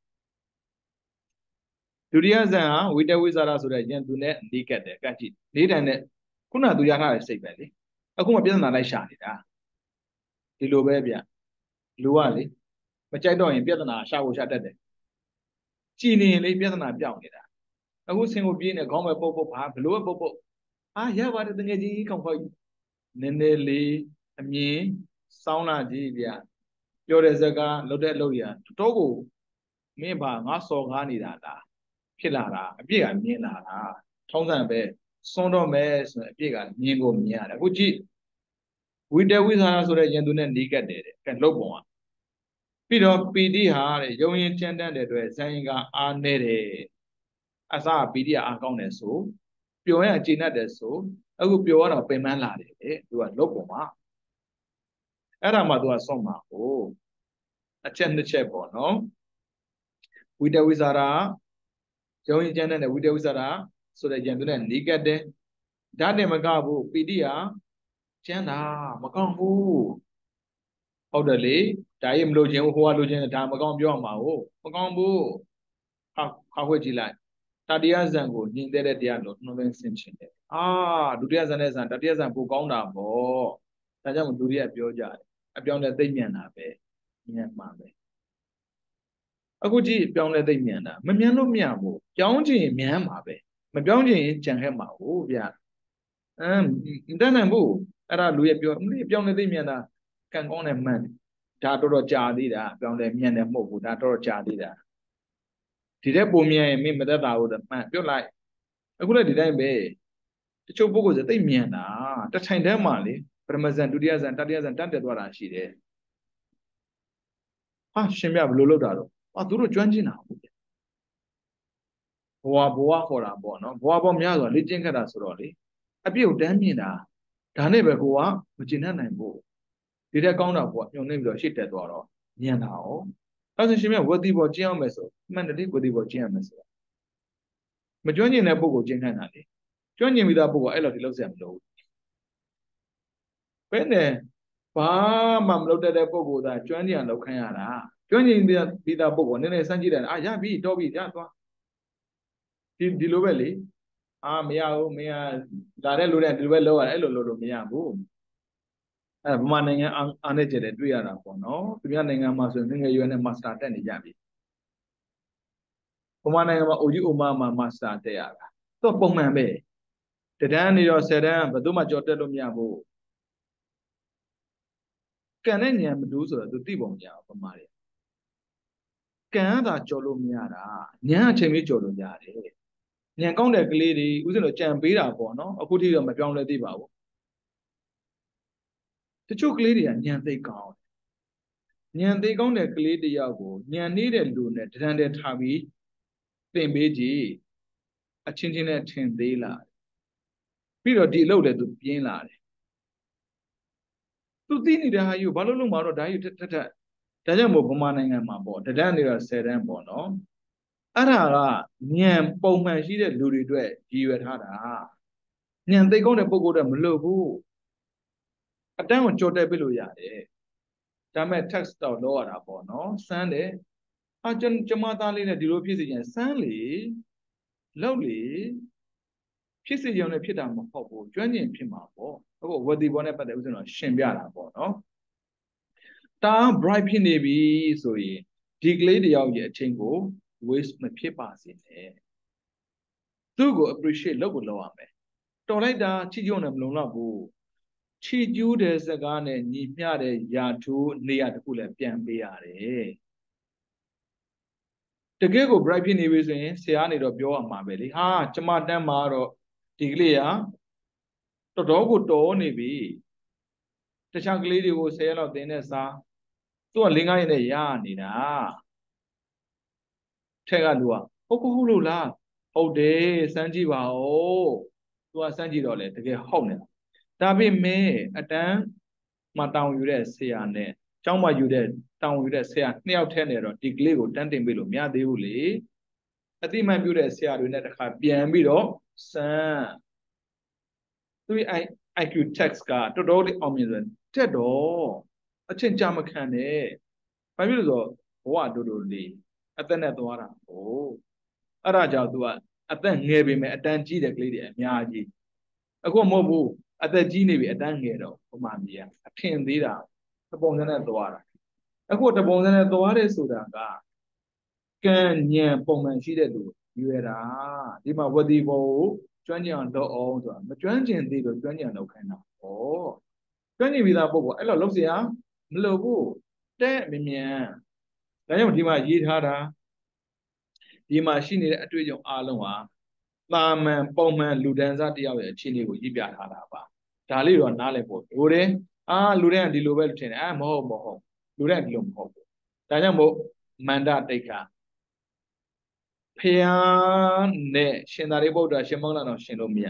ဒုတိယဇန်ဟာဝိတဝိဇာရဆိုတဲ့ယဉ်သူနဲ့နီးကပ်တယ်ကတ်ကြည့်လေးတန်နဲ့ခုနသူရထားတဲ့စိတ်ပဲလေအခုမှပြဿနာလိုက်ရှာနေတာဒီလိုပဲဗျလူကလေမကြိုက်တော့ရင်ပြဿနာရှာဖို့ရှာတတ်တယ်ကြည်နေရင်လေပြဿနာပြောင်းနေတာအခုဆင်ကိုပြေးနေခေါင်းပဲပုတ်ပုတ်ပါဘလို့ပုတ်ပုတ်အာရပါတယ်တကယ်ကြီးကောင်းခေါ်နည်းနည်းလေးအမြင်စောင်းလာကြည့်ဗျပြောတဲ့စကားလုပ်တဲ့အလုပ်ကြီးတော့ကိုမင်းပါငါစော်ကားနေတာလားဖြစ်လာတာအပြည့်ကမြင်လာတာထုံးစံပဲစွန်းတော့မယ်ဆိုရင်အပြည့်ကမြင်ကိုမြင်ရတယ်အခုကြည့်ဝိတဝိသနာဆိုတဲ့ယဉ်သူနဲ့နီးကပ်တယ်တဲ့ကဲလုတ်ပုံကပြီးတော့ပီတိဟာတဲ့ယုံရင်ကြမ်းတမ်းတဲ့အတွက်ဇန်ရင်ကအားနေတယ်အစားပီတိကအားကောင်းတယ်ဆိုပျော်ရင်အခြေနှက်တယ်ဆိုအခုပျော်ရတော့ပင်ပန်းလာတယ်တဲ့သူကလုတ်ပုံမှာအဲ့ဒါမှသူကစွန့်မှာကိုအချက်နှစ်ချက်ပေါ့နော်ဝိတဝိဇာရာယုံရင်ကြမ်းတဲ့ဝိတဝိဇာရာဆိုတဲ့ယဉ်သူနဲ့နီးကပ်တယ်ဓာတ်တယ်မကဘူးပီတိဟာကျမ်းတာမကောင်းဘူးဟုတ်တယ်လေဒါကြီးမလို့ခြင်းဟိုကလို့ခြင်းဒါမကောင်းပြောမှာဟုတ်မကောင်းဘူးခါခါခွေကြည့်လိုက်တတိယဇန်ကိုညင်တဲ့တရားလို့နှုတ်သွင်းဆင်ခြင်တယ်အာဒုတိယဇန်နဲ့ဇန်တတိယဇန်ပိုကောင်းတာပေါ့ဒါကြောင့်ဒုတိယပြောကြတယ်အပြောင်းနဲ့သိမ့်မြန်တာပဲမြန်မှာပဲအခုကြည့်ပြောင်းလဲသိမ့်မြန်တာမမြန်လို့မရဘူးပြောင်းချင်မြန်မှာပဲမပြောင်းချင်ကြံခဲ့မှာဟုတ်ဗျာအမ်မတတ်နိုင်ဘူးအဲ့ဒါလူရဲ့ပြောမလေးပြောင်းလဲသိမ့်မြန်တာကံကောင်းတယ်မှန်ဒါတော်တော်ကြာသေးတာပြောင်းလဲမြန်တယ်မဟုတ်ဘူးဒါတော်တော်ကြာသေးတာဒီတဲ့ပုံမြန်ရင်မင်းမတတ်တာဟုတ်တယ်မှန်ပြောလိုက်အခုလည်းဒီတိုင်းပဲတချို့ပုဂ္ဂိုလ်စသိမ့်မြန်တာတထိုင်တန်းမှလေပရမဇန်ဒုတိယဇန်တတိယဇန်တတ်တက်သွားတာရှိတယ်ဟာရှင်မြဘယ်လိုလုပ်တာတော့ဟာသူတို့ကျွမ်းကျင်တာဟုတ်ဘဝဘဝခေါ်တာပေါ့နော်ဘဝပေါ်များစွာလေ့ကျင့်ခဲ့တာဆိုတော့လေအပြုတ်တန်းမြင်တာဒါနဲ့ပဲကိုကမကျင်တတ်နိုင်ဘူးဒီတဲ့ကောင်းတာပေါ့ညှုံနေပြီးတော့ရှေ့တက်သွားတော့ညံတာ哦အဲဆိုရှင်မြဝတိပေါ်ကျင့်အောင်မယ်ဆိုမှန်တယ်ဝတိပေါ်ကျင့်ရမယ်ဆိုမကျွမ်းကျင်တဲ့ပုဂ္ဂိုလ်ကျင့်ခိုင်းတာလေကျွမ်းကျင်ပြီးသားပုဂ္ဂိုလ်အဲ့လိုဒီလောက်ဆက်မလို့ဘယ်နဲ့ဘာမှမလုပ်တတ်တဲ့ပုဂ္ဂိုလ်သာကျွမ်းကျင်လောက်ခိုင်းရတာကျွမ်းကျင်ပြီးသားပုဂ္ဂိုလ်နည်းနည်းစမ်းကြည့်တယ်အာရပြီတော့ပြီရသွားဒီဒီလိုပဲလေအာမရဘူးမင်းကလာတဲ့လူတွေဒီလိုပဲလောက်ရတယ်အဲ့လိုလုပ်လို့မရဘူးအဲ့ဗမာနိုင်ငံအားနဲ့ကျတဲ့တွေ့ရတာပေါ့နော်သူများနိုင်ငံမှာဆိုရင်ငယ်ရွယ်နဲ့မာစတာတက်နေကြပြီဗမာနိုင်ငံမှာအိုကြီးအိုမမှာမာစတာတက်ရတာတော့ပုံမှန်ပဲတဒန်းနေတော့ဆယ်တန်းဘယ်သူမှကြော်တက်လို့မရဘူးကံနဲ့ညံမတူးဆိုတော့သူသိပုံမရဘူးဗမာတွေကံကသာကြော်လို့မရတာညံအချိန်လေးကြော်လို့ရတယ်ညံကောင်းတဲ့ကလေးတွေဥစဉ်တော့ကြံပေးတာပေါ့နော်အခုထိတော့မပြောင်းလဲသေးပါဘူးတချို့ကလေးတွေကညံသိကောင်းညံသိကောင်းတဲ့ကလေးတယောက်ကိုညံနေတဲ့လူနဲ့တဒန်းတည်းထားပြီးသင်ပေးကြည့်အချင်းချင်းနဲ့ထင်သေးလာပြီးတော့ဒီအလုပ်လည်းသူပြင်းလာတယ်သူသိနေတဲ့ဟာယူဘာလို့လုံးမတော့ဒါယူထက်ထက်ဒါကြောင့်မို့ဗမာနိုင်ငံမှာပေါ့တဒန်းနေတော့ဆယ်တန်းပေါ့နော်အဲ့ဒါကညံပုံမှန်ရှိတဲ့လူတွေအတွက်ရည်ရွယ်ထားတာညံသိကုန်းတဲ့ပုဂ္ဂိုလ်တွေမလို့ဘူးအတန်းကိုကြော်တက်ပြလို့ရတယ်ဒါမဲ့ text တော့လောက်ရတာပေါ့နော်စမ်းတယ်အာကျွန်ကျမသားလေးနဲ့ဒီလိုဖြစ်စီရင်စမ်းလေလောက်လေဖြစ်စီရုံနဲ့ဖြစ်တာမဟုတ်ဘူးကျွမ်းကျင်ဖြစ်မှာပေါ့အခုဝတိဘောနဲ့ပတ်သက်ဥစဉ်တော့ရှင်ပြတာပေါ့နော်တာ bright ဖြစ်နေပြီဆိုရင်ဒီကလေးတယောက်ရဲ့အချိန်ကို waste မဖြစ်ပါစေနဲ့သူ့ကို appreciate လုပ်ကိုလုပ်ရမယ်တော်လိုက်တာချီကျုံနဲ့မလုံလောက်ဘူးချီကျူးတဲ့စကားနဲ့ညီမျှတဲ့ယာထိုးနေရာတစ်ခုလည်းပြန်ပေးရတယ်တကယ်ကို bright ဖြစ်နေပြီဆိုရင်ဆရာနေတော့ပြောရမှာပဲလေဟာကျမတန်းမှာတော့ဒီကလေးကတော်တော်ကိုတော်နေပြီတခြားကလေးတွေကိုဆယ်ရက်လောက်သင်တဲ့စာသူကလင်းကားရနဲ့ရနေတာထက်ကလူကဟုတ်ကိုဟုတ်လို့လားဟုတ်တယ်စမ်းကြည့်ပါဦးသူကစမ်းကြည့်တော့လေတကယ်ဟုတ်နေတာဒါပေမဲ့အတန်းမှာတောင်းယူတဲ့ဆရာနဲ့ကျောင်းမှာယူတဲ့တောင်းယူတဲ့ဆရာနှစ်ယောက်ထဲနဲ့တော့ဒီကလေးကိုတန်းတင်ပေးလို့မရသေးဘူးလေအတိမန်ပြုတဲ့ဆရာတွေနဲ့တခါပြန်ပြီးတော့စမ်းသူရဲ့ I Q text ကတော်တော်လေးအောင်မြင်တယ်တက်တော့အချင်းကြမခံနဲ့ဘာဖြစ်လို့ဆိုဘဝတူတူလေးအသက်နဲ့သွားတာဟိုအဲ့ဒါကြောင့် तू ကအသက်ငယ်ပေမဲ့အတန်းကြီးတဲ့ကလေးတွေအများကြီးအခုမဟုတ်ဘူးအသက်ကြီးနေပြီအတန်းငယ်တော့ဟိုမှာမြည်အထင်သေးတာတပုံစံနဲ့သွားတာအခုတပုံစံနဲ့သွားတယ်ဆိုတာကကံဉဏ်ပုံမှန်ရှိတဲ့လူရွယ်တာဒီမှာဝတိဘောကိုကျွမ်းကျင်အောင်လုပ်အောင်ဆိုတာမကျွမ်းကျင်သေးလို့ကျွမ်းကျင်အောင်လုပ်ခိုင်းတာဟောကျွမ်းကျင်ပြီးသားပုဂ္ဂိုလ်အဲ့လိုလုပ်เสียမလုပ်ဘူးတဲ့မြင်မြန်ဒါကြောင့်ဒီမှာရေးထားတာဒီမှာရှိနေတဲ့အတွေ့အကြုံအားလုံးဟာတာမန်ပုံမှန်လူဒန်းစားတယောက်ရဲ့အခြေအနေကိုရေးပြထားတာပါဒါလေးတော့နားလည်ဖို့လိုတယ်အာလူတွေကဒီလိုပဲထင်တယ်အာမဟုတ်မဟုတ်လူတွေကဒီလိုမဟုတ်ဘူးဒါကြောင့်မို့မန္တတိတ်ခါဖျားနဲ့ရှင်သာရိပုတ္တရာရှင်မောဂလန်တော်ရှင်လို့မရ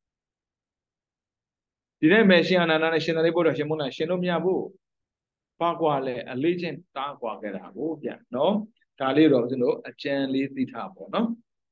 ဒီတဲ့မဲ့ရှင်အနန္ဒာနဲ့ရှင်သာရိပုတ္တရာရှင်မောဂလန်ရှင်လို့မရဘူးဘာကွာလဲအလေးချင်းတားကွာခဲ့တာကိုဗျနော်ဒါလေးတော့ကျွန်တော်အကျဉ်းလေးသိထားပေါ့နော်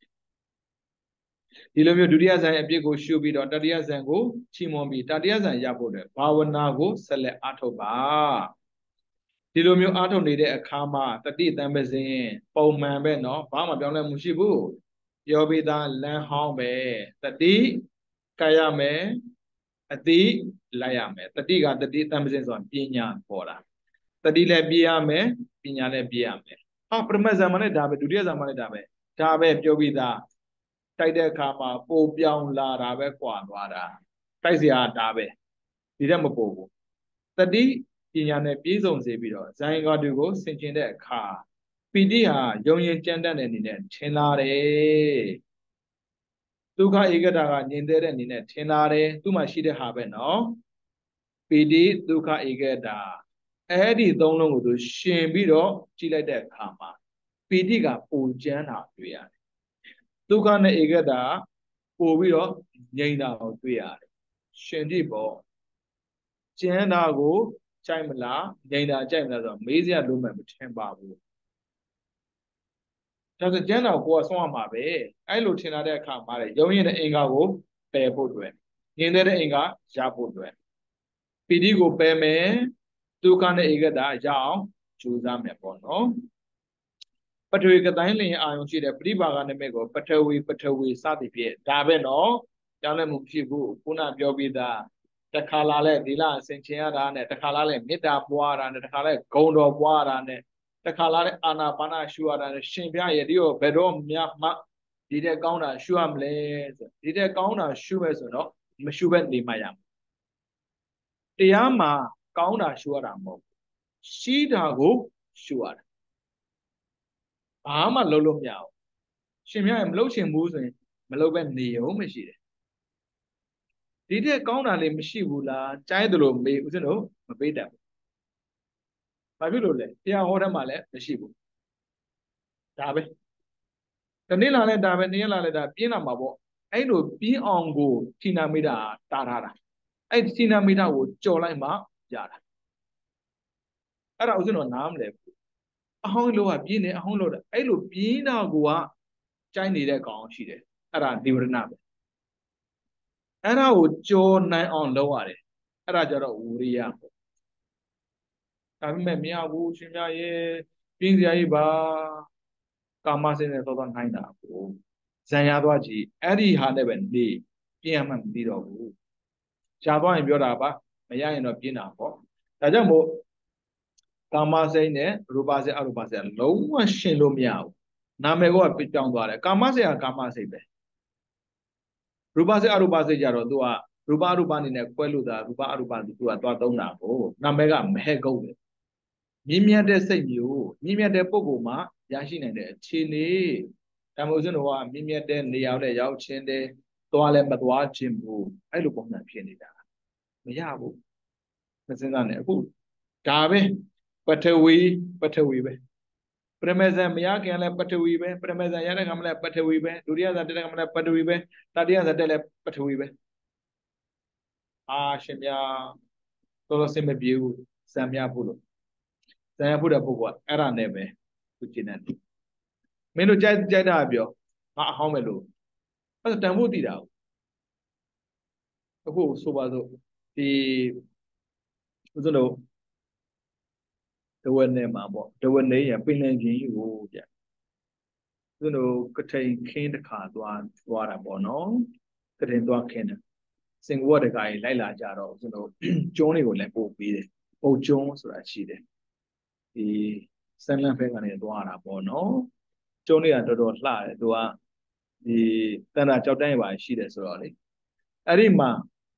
ဒီလိုမျိုးဒုတိယဇန်အပြစ်ကိုရှုပြီးတော့တတိယဇန်ကိုချီးမွမ်းပြီးတတိယဇန်ရဖို့အတွက်ဘာဝနာကိုဆက်လက်အားထုတ်ပါဒီလိုမျိုးအားထုတ်နေတဲ့အခါမှာတတိတံပစင်ပုံမှန်ပဲเนาะဘာမှပြောင်းလဲမှုရှိဘူးပြောပြီးသားလမ်းဟောင်းပဲတတိကရမယ်အတိလိုက်ရမယ်တတိကတတိတံပစင်ဆိုတာပညာပေါ်တာတတိလည်းပြရမယ်ပညာလည်းပြရမယ်ဟာပရမတ်ဇာမလည်းဒါပဲဒုတိယဇာမလည်းဒါပဲဒါပဲပြောပြီးသားတိုက်တဲ့အခါမှာပိုပြောင်းလာတာပဲကွာသွားတာတိုက်စရာဒါပဲဒီတက်မပို့ဘူးတတိပညာနဲ့ပြည့်စုံစေပြီးတော့ဇိုင်းကားတွေကိုဆင်ခြင်တဲ့အခါပီတိဟာယုံရင်ကြမ်းတတ်တဲ့အနေနဲ့ထင်လာတယ်ဒုက္ခဧကတာကညင်သေးတဲ့အနေနဲ့ထင်လာတယ်သူ့မှာရှိတဲ့ဟာပဲเนาะပီတိဒုက္ခဧကတာအဲ့ဒီသုံးလုံးကိုသူရှင်ပြီးတော့ကြည့်လိုက်တဲ့အခါမှာပီတိကပိုကျမ်းတာတွေ့ရတယ်ဒုက္ခနဲ့ဧကတာပို့ပြီးတော့ငြိမ်တာကိုတွေ့ရတယ်ရှင်ကြည့်ပေါ့ကျမ်းတာကိုကြိုက်မလားငြိမ်တာကြိုက်မလားဆိုတော့မေးစရာလုံးမှမထင်ပါဘူးဒါဆိုကျမ်းတာကိုကိုယ်ကဆုံးရမှာပဲအဲ့လိုထင်လာတဲ့အခါမှာလေရုံရင်တဲ့အင်္ဂါကိုပယ်ဖို့အတွက်ငြိမ်တဲ့အင်္ဂါရဖို့အတွက်ပီတိကိုပယ်မယ်ဒုက္ခနဲ့ဧကတာရအောင်ကြိုးစားမယ်ပေါ့နော်ပထဝီကတိုင်းလင်အာယုံရှိတဲ့ပရိပါကနမိတ်ကိုပထဝီပထဝီစသည်ဖြင့်ဒါပဲနော်ကြောင်းလည်းမဖြစ်ဘူးခုနပြောပြီးသားတခါလာလဲဒီလဆင်ချင်ရတာနဲ့တခါလာလဲမေတ္တာပွားတာနဲ့တခါလဲဂုံတော်ပွားတာနဲ့တခါလာလဲအာနာပါနရှုရတာနဲ့ရှင်ပြရဲ့ဒီကိုဘယ်တော့မှဒီတဲ့ကောင်းတာရှုရမလဲဆိုဒီတဲ့ကောင်းတာရှုမဲ့ဆိုတော့မရှုဘဲနေမှရမယ်တရားမှာကောင်းတာရှုရတာမဟုတ်ရှိတာကိုရှုရတာဘာမှလုပ်လို့မရဘူးရှင်ပြရဲ့မလုပ်ချင်ဘူးဆိုရင်မလုပ်ပဲနေုံမရှိတယ်ဒီတဲ့ကောင်းတာလေးမရှိဘူးလားကြိုက်တယ်လို့မေးဦးဇင်းတို့မပေးတတ်ဘူးဘာဖြစ်လို့လဲတရားဟောတဲ့မှာလည်းမရှိဘူးဒါပဲတနေ့လာလဲဒါပဲနေ့ရက်လာလဲဒါပြင်းလာမှာပေါ့အဲ့လိုပြင်းအောင်ကိုဌိနာမိတာတာထားတာအဲ့ဌိနာမိတာကိုကြော်လိုက်မှရတာအဲ့ဒါဦးဇင်းတို့နားမလဲဘူးအဟောင်းလို့ကပြင်းနေအဟောင်းလို့အဲ့လိုပြင်းတာကိုကကြိုက်နေတဲ့ကောင်ရှိတယ်အဲ့ဒါနိဝရဏပဲအဲ့ဒါကိုကြောနိုင်အောင်လုပ်ရတယ်အဲ့ဒါကြတော့ဝိရိယပေါ့ဒါပေမဲ့မရဘူးရှင်များရဲ့ပြင်းစရာကြီးပါကာမစိတ်နဲ့သောသောနိုင်တာကိုဇံရသွားကြည့်အဲ့ဒီဟာနဲ့ပဲနေပြင်းရမှမသိတော့ဘူးရှားသွားရင်ပြောတာပါမရရင်တော့ပြင်းတာပေါ့ဒါကြောင့်မို့ကာမစိတ်နဲ့ရူပစိတ်အရူပစိတ်လုံးဝရှင်းလို့မရဘူးနာမည်ကပြောင်းသွားတယ်ကာမစိတ်ကကာမစိတ်ပဲရူပစိတ်အရူပစိတ်ကြတော့ तू ကရူပအရူပအနေနဲ့ကွဲလို့တာရူပအရူပ तू ကသွားသုံးတာကိုနာမည်ကမဟဲကုတ်တယ်မြင့်မြတ်တဲ့စိတ်မျိုးမြင့်မြတ်တဲ့ပုဂ္ဂိုလ်မှာရရှိနိုင်တဲ့အခြေအနေဒါမှမဟုတ်ကျွန်တော်ကမြင့်မြတ်တဲ့နေရာနဲ့ရောက်ချင်းတဲ့သွားလဲမသွားခြင်းဘူးအဲ့လိုပုံစံဖြစ်နေတာမရဘူးမစင်စားနဲ့အခုဒါပဲပထဝီပထဝီပဲပရမေဇံမရခင်လည်းပထဝီပဲပရမေဇံရတဲ့ကံလည်းပထဝီပဲဒုတိယဇာတက်တဲ့ကံလည်းပထဝီပဲတတိယဇာတက်လည်းပထဝီပဲအာရှင်များတော်တော်စင်မပြေဘူးဇံမြဖို့လို့ဇံရဖို့တဲ့ပုဂ္ဂိုလ်ကအဲ့ဒါနဲ့ပဲသူကျင့်တယ်မင်းတို့ကြိုက်ကြိုက်တာပြောငါအဟောင်းပဲလို့အဲ့ဒါတန်ဖို့တည်တာအခုဆိုပါစို့ဒီဦးဇင်းတို့ဒဝနေမှာပေါ့ဒဝနေရပင်လယ်ကြီးကိုဗျဦးဇင်းတို့ကထိန်ခင်းတစ်ခါသွားသွားတာပေါ့နော်ကထိန်သွားခင်းတယ်စင်ကောတကကြီးလိုက်လာကြတော့ဦးဇင်းတို့ကျုံးတွေကိုလည်းပို့ပေးတယ်ပုတ်ကျုံးဆိုတာရှိတယ်ဒီစမ်းလန့်ဖက်ကနေသွားတာပေါ့နော်ကျုံးတွေကတော်တော်လှတယ်သူကဒီတန်တာကြောက်တန်းရပါရှိတယ်ဆိုတော့လေအဲ့ဒီမှာ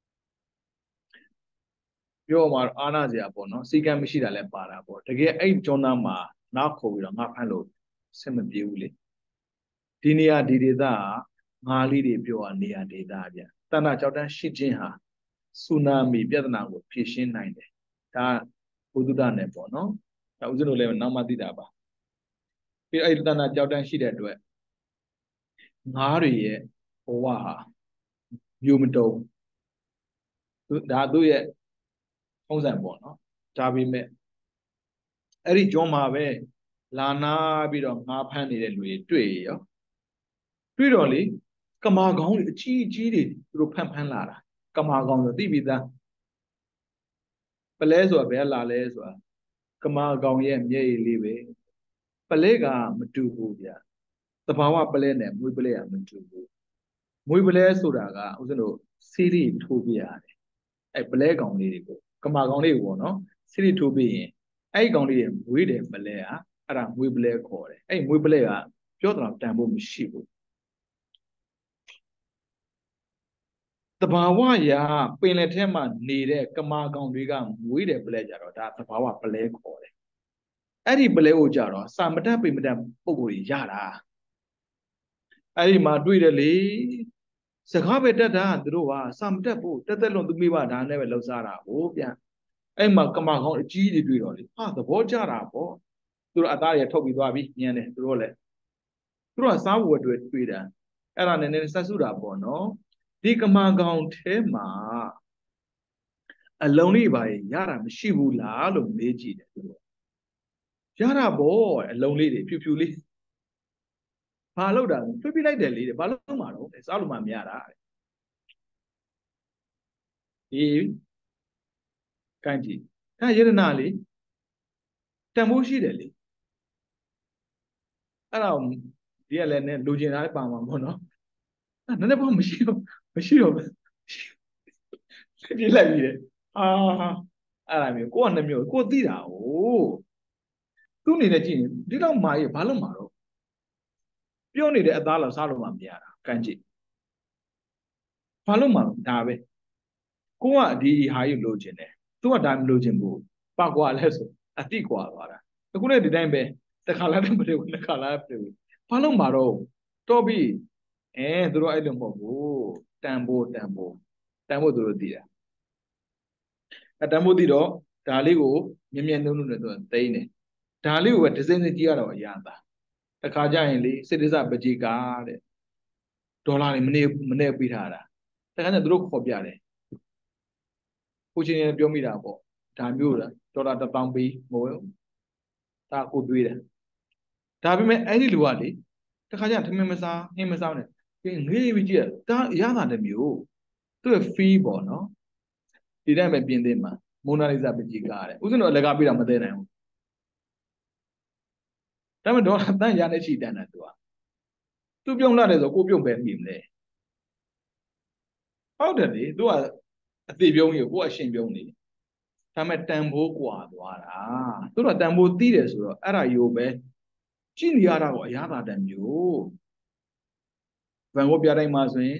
ပြောမှာအာနာစရာပေါ့နော်စီကံမရှိတာလည်းပါတာပေါ့တကယ်အဲ့ကျွန်းသားမှာနောက်ခေါ်ပြီးတော့ငါဖမ်းလို့ဆင်မပြေဘူးလေဒီနေရာဒီဒေသကငါးလေးတွေပြောရနေရာဒေသဗျတန်တာကြောက်တန်းရှိခြင်းဟာဆူနာမီပြဿနာကိုဖြေရှင်းနိုင်တယ်ဒါဘုဒ္ဓတာနဲ့ပေါ့နော်ဒါဥစဉ်တို့လည်းနောက်မှသိတာပါပြီးအဲ့တန်တာကြောက်တန်းရှိတဲ့အတွက်ငါးတွေရဲ့ဘဝဟာမျိုးမတုံဒါသူ့ရဲ့ထုံးစံပေါ့နော်ဒါပေမဲ့အဲ့ဒီကျွန်းမှာပဲလာနာပြီးတော့ငါးဖမ်းနေတဲ့လူတွေတွေ့ရောတွေ့တော့လေကမာကောင်းတွေအကြီးအကြီးတွေသူတို့ဖမ်းဖမ်းလာတာကမာကောင်းဆိုသိပြီးသားပလဲဆိုတာဘယ်လာလဲဆိုတာကမာကောင်ရဲ့မျက်ရည်လေးပဲပလဲကမတူဘူးဗျသဘာဝပလဲနဲ့မွေးပလဲကမတူဘူးမွေးပလဲဆိုတာကဦးဇင်းတို့စီးရီထိုးပြရတယ်အဲ့ပလဲကောင်လေးတွေကိုကမာကောင်လေးကိုပေါ့နော်စီးရီထိုးပြရင်အဲ့ကောင်လေးရဲ့မွေးတယ်ပလဲဟာအဲ့ဒါမွေးပလဲခေါ်တယ်အဲ့မွေးပလဲကပြောတော့တန်ဖို့မရှိဘူးတဘာဝရာပင်လယ်ထဲမှာနေတဲ့ကမာကောင်တွေကမွေးတယ်ပလဲကြတော့ဒါတဘာဝပလဲခေါ်တယ်အဲ့ဒီပလဲကိုကြတော့စာမတတ်ပိမတတ်ပုံကိုရတာအဲ့ဒီမှာတွေ့တယ်လေစကားပဲတက်တာသူတို့ကစာမတက်ဘူးတက်တက်လွန်သူမိဘဒါနဲ့ပဲလှုပ်ရှားတာဟိုဗျအဲ့မှာကမာကောင်အကြီးတွေတွေ့တော့လေဟာသဘောကျတာပေါ့သူတို့အသားရထုတ်ပြီးသွားပြီညံတယ်သူတို့လည်းသူတို့ကစားဖို့အတွက်တွေ့တာအဲ့ဒါနဲ့နည်းနည်းဆက်စုတာပေါ့နော်ဒီကမာကောင်ထဲမှာအလုံးလေးပါရတာမရှိဘူးလားလို့မေးကြည့်တယ်သူတို့ရတာပေါ့အလုံးလေးတွေဖြူဖြူလေးဘာလို့တာထွေးပြလိုက်တယ်လေဘာလို့မှာတော့စားလို့မှမရတာဒီကန်ကြည့်ဒါယရနာလေတန်ဖိုးရှိတယ်လေအဲ့တော့ဒီကလည်းနည်းလူကျင်သားပါမှာပေါ့နော်အဲ့နည်းနည်းပေါ့မရှိတော့မရှိတော့ပြလိုက်ပြီလေအာအဲ့ဒါမျိုးကိုကနှစ်မျိုးကိုသိတာ哦သူ့အနေနဲ့ကြည့်ရင်ဒီတော့မာရေးဘာလို့မှာတော့ပြောနေတဲ့အသားလောက်စားလို့မှမရတာကန်ကြည့်ဘာလို့မှာဒါပဲကိုကဒီဟာကြီးလိုချင်တယ်သူကဒါမလိုချင်ဘူးပါကွာလဲဆိုအတိကွာသွားတာအခုလည်းဒီတိုင်းပဲတစ်ခါလားမတည့်ဘူးတစ်ခါလားတည့်ဘူးဘာလို့မှာတော့တော့ပြီအဲသူတို့အဲ့လိုမဟုတ်ဘူးတန်ဖို့တန်ဖို့တန်ဖို့သူတို့သိတာအတန်ဖို့သိတော့ဒါလေးကိုမြင်မြင်နှုံနှုံနဲ့သူကသိနေဒါလေးကိုပဲဒီစိမ့်စိမ့်ကြည့်ရတော့အရာသာတခါကြရင်လေစစ်တစပကြီးကားတဲ့ဒေါ်လာတွေမနေမနေပေးထားတာတခါကျသူတို့ခေါ်ပြတယ်ကိုချင်းရင်ပြောမိတာပေါ့ဒါမျိုးလားဒေါ်လာတစ်ပေါင်ပေးမဟုတ်ဘူးဒါကိုတွေးတယ်ဒါပေမဲ့အဲ့ဒီလူကလေတခါကျထမင်းမစားဟင်းမစားနဲ့ငေးပြီးကြည့်တာဒါရတာတမျိုး tu fee bo no di dai me pin de ma Mona Lisa pe ji ka de usun no lega pi da ma de nai bu da ma do tan ya ne chi tan da tu a tu pyong la de so ko pyong be mi mleဟုတ်တယ်လေသူကအသေးပြုံးကြီးကိုကိုကအရှင်ပြုံးနေဒါမဲ့တန်ဖိုးกว่าသွားတာသူတို့တန်ဖိုးသိတယ်ဆိုတော့အဲ့ဒါယူပဲကြည့်နေရတာကိုအရသာတမျိုးဗန်ဂိုးပြတိုင်းမှာဆိုရင်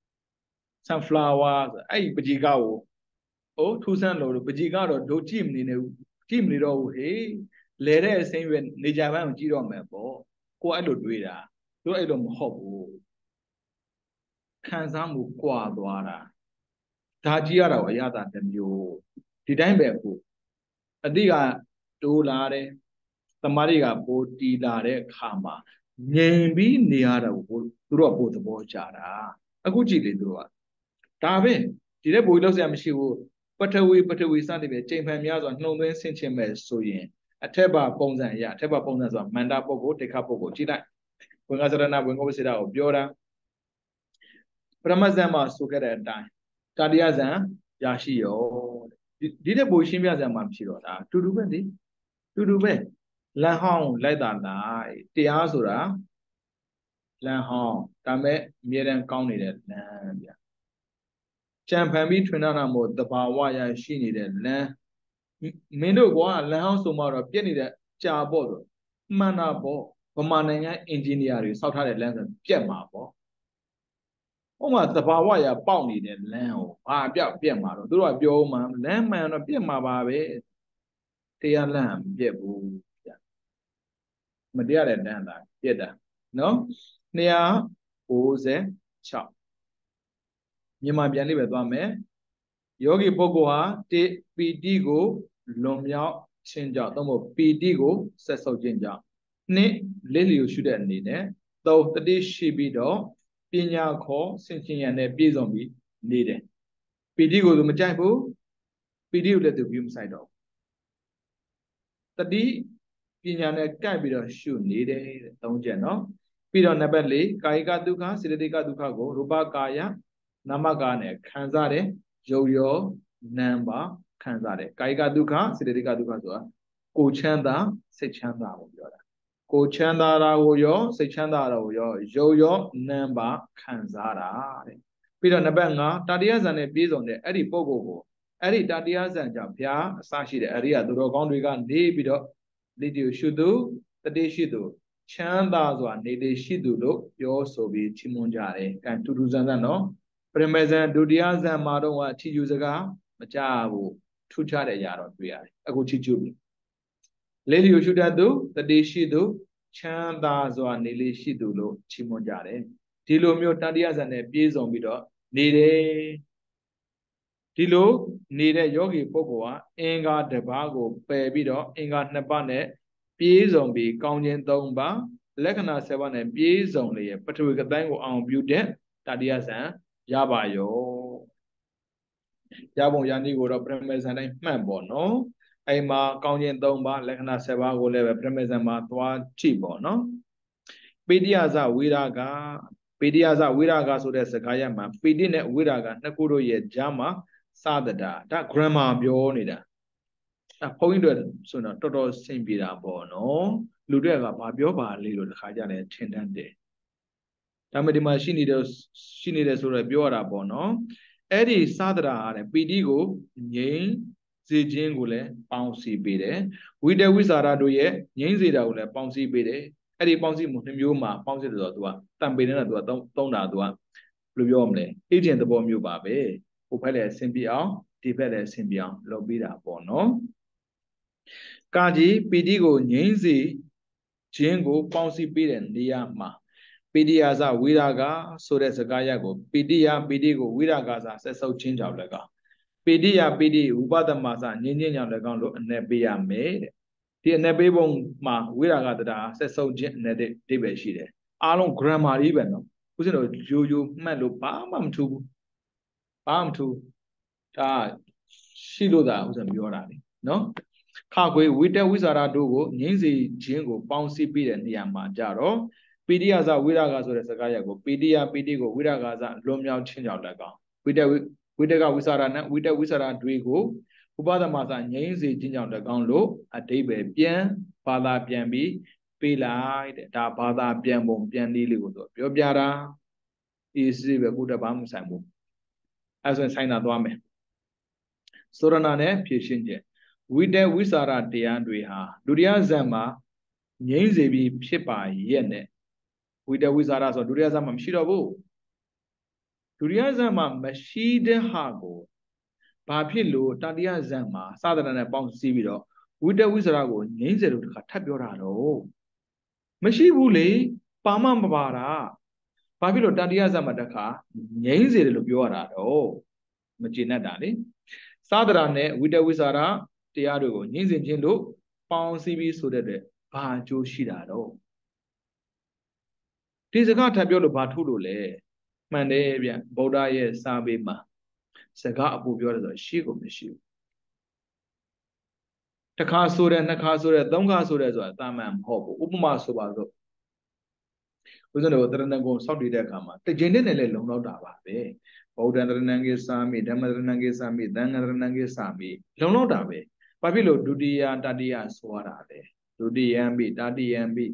sunflower အဲ့ဒီပကြီးကကိုအိုးထူးဆန်းလို့ပကြီးကတော့ဒုကြည့်မနေနဲ့ကြည့်မနေတော့ဘူးဟေးလဲတဲ့အစိမ်းပဲနေကြပန်းကိုကြည့်တော့မယ်ပေါ့ကိုအဲ့လိုတွေးတာသူအဲ့လိုမဟုတ်ဘူးခံစားမှုกว่าသွားတာဒါကြည့်ရတာကိုအရသာတမျိုးဒီတိုင်းပဲကိုအတိကတိုးလာတယ်တမားတွေကပိုတီလာတဲ့အခါမှာငြိမ်ပြီးနေရတာကိုသူတို့ကပိုသဘောကျတာအခုကြည့်လေသူတို့ကဒါပဲဒီတဲ့ဘိုးလောက်ဆရာမရှိဘူးပထဝီပထဝီစသည်ပဲချိန်ဖန်များစွာနှုံသွင်းဆင်ခြင်မဲ့ဆိုရင်အထက်ပါပုံစံအရအထက်ပါပုံစံဆိုတာမန္တပုဂ္ဂိုလ်တေခပုဂ္ဂိုလ်ကြည့်လိုက်ဝင်္ဂစရဏဝင်္ဂဝိစေတာကိုပြောတာပရမဇန်မှာဆိုခဲ့တဲ့အတိုင်းတာတရားဇန်ရရှိရောဒီတဲ့ဘိုးရှင်းပြဇန်မှာမရှိတော့ဒါတူတူပဲလေတူတူပဲလမ်းဟောင်းလိုက်တာလိုက်တရားဆိုတာလမ်းဟောင်းဒါမဲ့အမြဲတမ်းကောင်းနေတဲ့လမ်းဗျကြံဖန်ပြီးထွင်ထားတာမို့တဘာဝရရှိနေတဲ့လမ်းမင်းတို့ကလမ်းဟောင်းဆိုမှတော့ပြက်နေတဲ့ကြာပေါ့ဆိုမှန်တာပေါ့ဗမာနိုင်ငံအင်ဂျင်နီယာတွေစောက်ထားတဲ့လမ်းဆိုပြက်မှာပေါ့ဟိုမှာတဘာဝရပေါက်နေတဲ့လမ်းကိုဘာပြောက်ပြက်မှာတော့သူတို့ကပြောမှလမ်းမှန်တော့ပြက်မှာပါပဲတရားလမ်းမပြက်ဘူးမတရားတဲ့လမ်းသာပြက်တာနော်နှစ်ရာကိုးဆယ်ခြောက်မြန်မာပြန်လေးပဲသွားမယ်ယောဂီပုဂ္ဂိုလ်ဟာတိပီတိကိုလွန်မြောက်ခြင်းကြောင့်သို့မဟုတ်ပီတိကိုဆက်ဆုပ်ခြင်းကြောင့်နှစ်လေးလျူရှုတဲ့အနေနဲ့သုံးတတိရှိပြီးတော့ပညာခေါ်ဆင်ခြင်ရတဲ့ပြည့်စုံပြီးနေတယ်ပီတိကိုသူမကြိုက်ဘူးပီတိကိုလည်းသူပြုမဆိုင်တော့တတိပညာနဲ့ကြိုက်ပြီးတော့ရှုနေတယ်သုံးချက်နော်ပြီးတော့နံပါတ်လေးကာယကဒုက္ခစေတသိကဒုက္ခကိုရူပကာယနာမကာနဲ့ခံစားတယ်ရုပ်ရောနာမ်ပါခံစားတယ်ကာယကဒုက္ခစေတသိကဒုက္ခဆိုတာကိုချမ်းသာစိတ်ချမ်းသာကိုပြောတာကိုချမ်းသာတာကိုရောစိတ်ချမ်းသာတာကိုရောရုပ်ရောနာမ်ပါခံစားတာတဲ့ပြီးတော့နံပါတ်ငါတတိယဇန်နဲ့ပြည့်စုံတဲ့အဲ့ဒီပုဂ္ဂိုလ်ကိုအဲ့ဒီတတိယဇန်ကြောင့်ဘုရားအစရှိတဲ့အဲ့ဒီကသူတော်ကောင်းတွေကနေပြီးတော့လိတိရှုသူတတိရှိသူချမ်းသာစွာနေလေရှိသူလို့ပြောဆိုပြီးချီးမွမ်းကြတယ်။အဲတူတူဆန်းဆန်းနော်ပရမေဇန်ဒုတိယဇန်မှာတော့အချီကျူစကားမကြဘူးထူးခြားတဲ့အရာတော့တွေ့ရတယ်။အခုချီကျူပြီ။လေလျူရှုတတ်သူတတိရှိသူချမ်းသာစွာနေလေရှိသူလို့ချီးမွမ်းကြတယ်။ဒီလိုမျိုးတတိယဇန်နဲ့ပြည့်စုံပြီးတော့နေတယ်။ဒီလိုနေတဲ့ယောဂီပုဂ္ဂိုလ်ဟာအင်္ဂါတစ်ပါးကိုပယ်ပြီးတော့အင်္ဂါနှစ်ပါးနဲ့ပြေးစုံပြီးကောင်းခြင်းသုံးပါးလက္ခဏာဆယ်ပါးနဲ့ပြေးစုံလေပထဝီကတိုင်းကိုအောင်ပြုတဲ့တတိယဇန်ရပါရောရပုံရနည်းကိုတော့ပရမေဇန်တိုင်းမှတ်ပေါ့နော်အဲ့မှာကောင်းခြင်းသုံးပါးလက္ခဏာဆယ်ပါးကိုလည်းပဲပရမေဇန်မှာသွားကြည့်ပေါ့နော်ပိဋိယဇဝိရာဂပိဋိယဇဝိရာဂဆိုတဲ့စကားရပ်မှာပိဋိနဲ့ဝိရာဂနှစ်ခုတို့ရဲ့ကြားမှာစသတာဒါ grammar ပြောနေတာအဘုန်းကြီးတို့ဆိုတော့တော်တော်ဆင်ပြေတာပေါ့နော်လူတွေကဘာပြောပါလဲလို့တစ်ခါကြတယ်ထင်တတ်တယ်ဒါမှဒီမှာရှိနေတဲ့ရှိနေတယ်ဆိုတော့ပြောရတာပေါ့နော်အဲ့ဒီစသတာတဲ့ပီတိကိုငြိမ်းစေခြင်းကိုလည်းပေါင်းစည်းပေးတယ်ဝိတဝိစာရတို့ရဲ့ငြိမ်းစေတာကိုလည်းပေါင်းစည်းပေးတယ်အဲ့ဒီပေါင်းစည်းမှုနှစ်မျိုးမှာပေါင်းစည်းတယ်ဆိုတော့ तू ကတံပေနဲ့ तू ကသုံးတာ तू ကဘယ်လိုပြောမလဲအေဂျင့်သဘောမျိုးပါပဲဟိုဘက်လည်းဆင်ပြေအောင်ဒီဘက်လည်းဆင်ပြေအောင်လုပ်ပေးတာပေါ့နော်ကာကြီးပီတိကိုငြိမ်းစေခြင်းကိုပေါင်းစည်းပေးတဲ့နေရာမှာပိဋိယာဇဝိရာဂဆိုတဲ့စကားရပ်ကိုပိဋိယပိဋိကိုဝိရာဂစာဆက်ဆုပ်ခြင်းကြောင့်လည်းကောင်းပိဋိယပိဋိဥပဒမစာငြင်းခြင်းကြောင့်လည်းကောင်းလို့အ내ပေးရမယ်တဲ့ဒီအ내ပေးပုံမှာဝိရာဂတရားဆက်ဆုပ်ခြင်းအ내တဲ့အိဗယ်ရှိတယ်အားလုံး grammar ကြီးပဲနော်ဦးဇင်းတို့ရိုးရိုးမှတ်လို့ဘာမှမထူးဘူးဘာမှမထူးဒါရှိလို့သာဦးဇင်းပြောတာလေနော်ခခွေဝိတဝိစာရတို့ကိုငြင်းစေခြင်းကိုပေါင်းစည်းပြီးတဲ့နေရာမှာကြတော့ပိဋိယဇဝိရာဂဆိုတဲ့စကားရပ်ကိုပိဋိယပိဋိကိုဝိရာဂဇလွန်မြောက်ခြင်းကြောင့်လည်းကောင်းဝိတဝိတကဝိสารနဝိတဝိสารတွေကိုဥပဒမသာငြိမ်းစေခြင်းကြောင့်တကောင်းလို့အတိပ္ပယ်ပြန်ဘာသာပြန်ပြီးပေးလိုက်တဲ့ဒါဘာသာပြန်ပုံပြန်နည်းလေးကိုသူပြောပြတာအေးစေပဲကိုတဘာမှမဆိုင်ဘူးအဲဆိုရင်ဆိုင်တာသွားမယ်စောရဏနဲ့ဖြည့်ရှင်းချက်ဝိတဝိสารတရားတွေဟာဒုတိယဇန်မှာငြိမ်းစေပြီးဖြစ်ပါရဲ့နဲ့ဝိတဝိสารဆိုဒုတိယဇန်မှာမရှိတော့ဘူးဒုတိယဇန်မှာမရှိတဲ့ဟာကိုဘာဖြစ်လို့တတိယဇန်မှာစသနာနဲ့ပေါင်းစည်းပြီးတော့ဝိတဝိสารကိုငြိမ်းစေလို့တခါထပ်ပြောတာတော့မရှိဘူးလေပါမမပါတာဘာဖြစ်လို့တတိယဇန်မှာတခါငြိမ်းစေတယ်လို့ပြောရတာတော့မကျေနပ်တာလေစသနာနဲ့ဝိတဝိสารတရားတွေကိုငြိမ်းစေခြင်းလို့ပေါင်းစည်းပြီးဆိုတဲ့အတွက်ဘာအကျိုးရှိတာတော့ဒီစကားထပ်ပြောလို့ဘာထုလို့လဲမှန်တယ်ဗျဗုဒ္ဓရဲ့စာပေမှာစကားအပူပြောတယ်ဆိုရှိကိုမရှိဘူးတစ်ခါဆိုတယ်နှစ်ခါဆိုတယ်သုံးခါဆိုတယ်ဆိုတာတာမန်မဟုတ်ဘူးဥပမာဆိုပါစို့ဦးဇင်းတို့တရဏဂုံစောက်တည်တဲ့အခါမှာတကြိမ်နဲ့လည်းလုံလောက်တာပါပဲဗုဒ္ဓံတရဏံကိသာမိဓမ္မတရဏံကိသာမိသံဃာတရဏံကိသာမိလုံလောက်တာပဲဘာဖြစ်လို့ဒုတိယတတိယဆိုရတာလဲဒုတိယံပိတတိယံပိ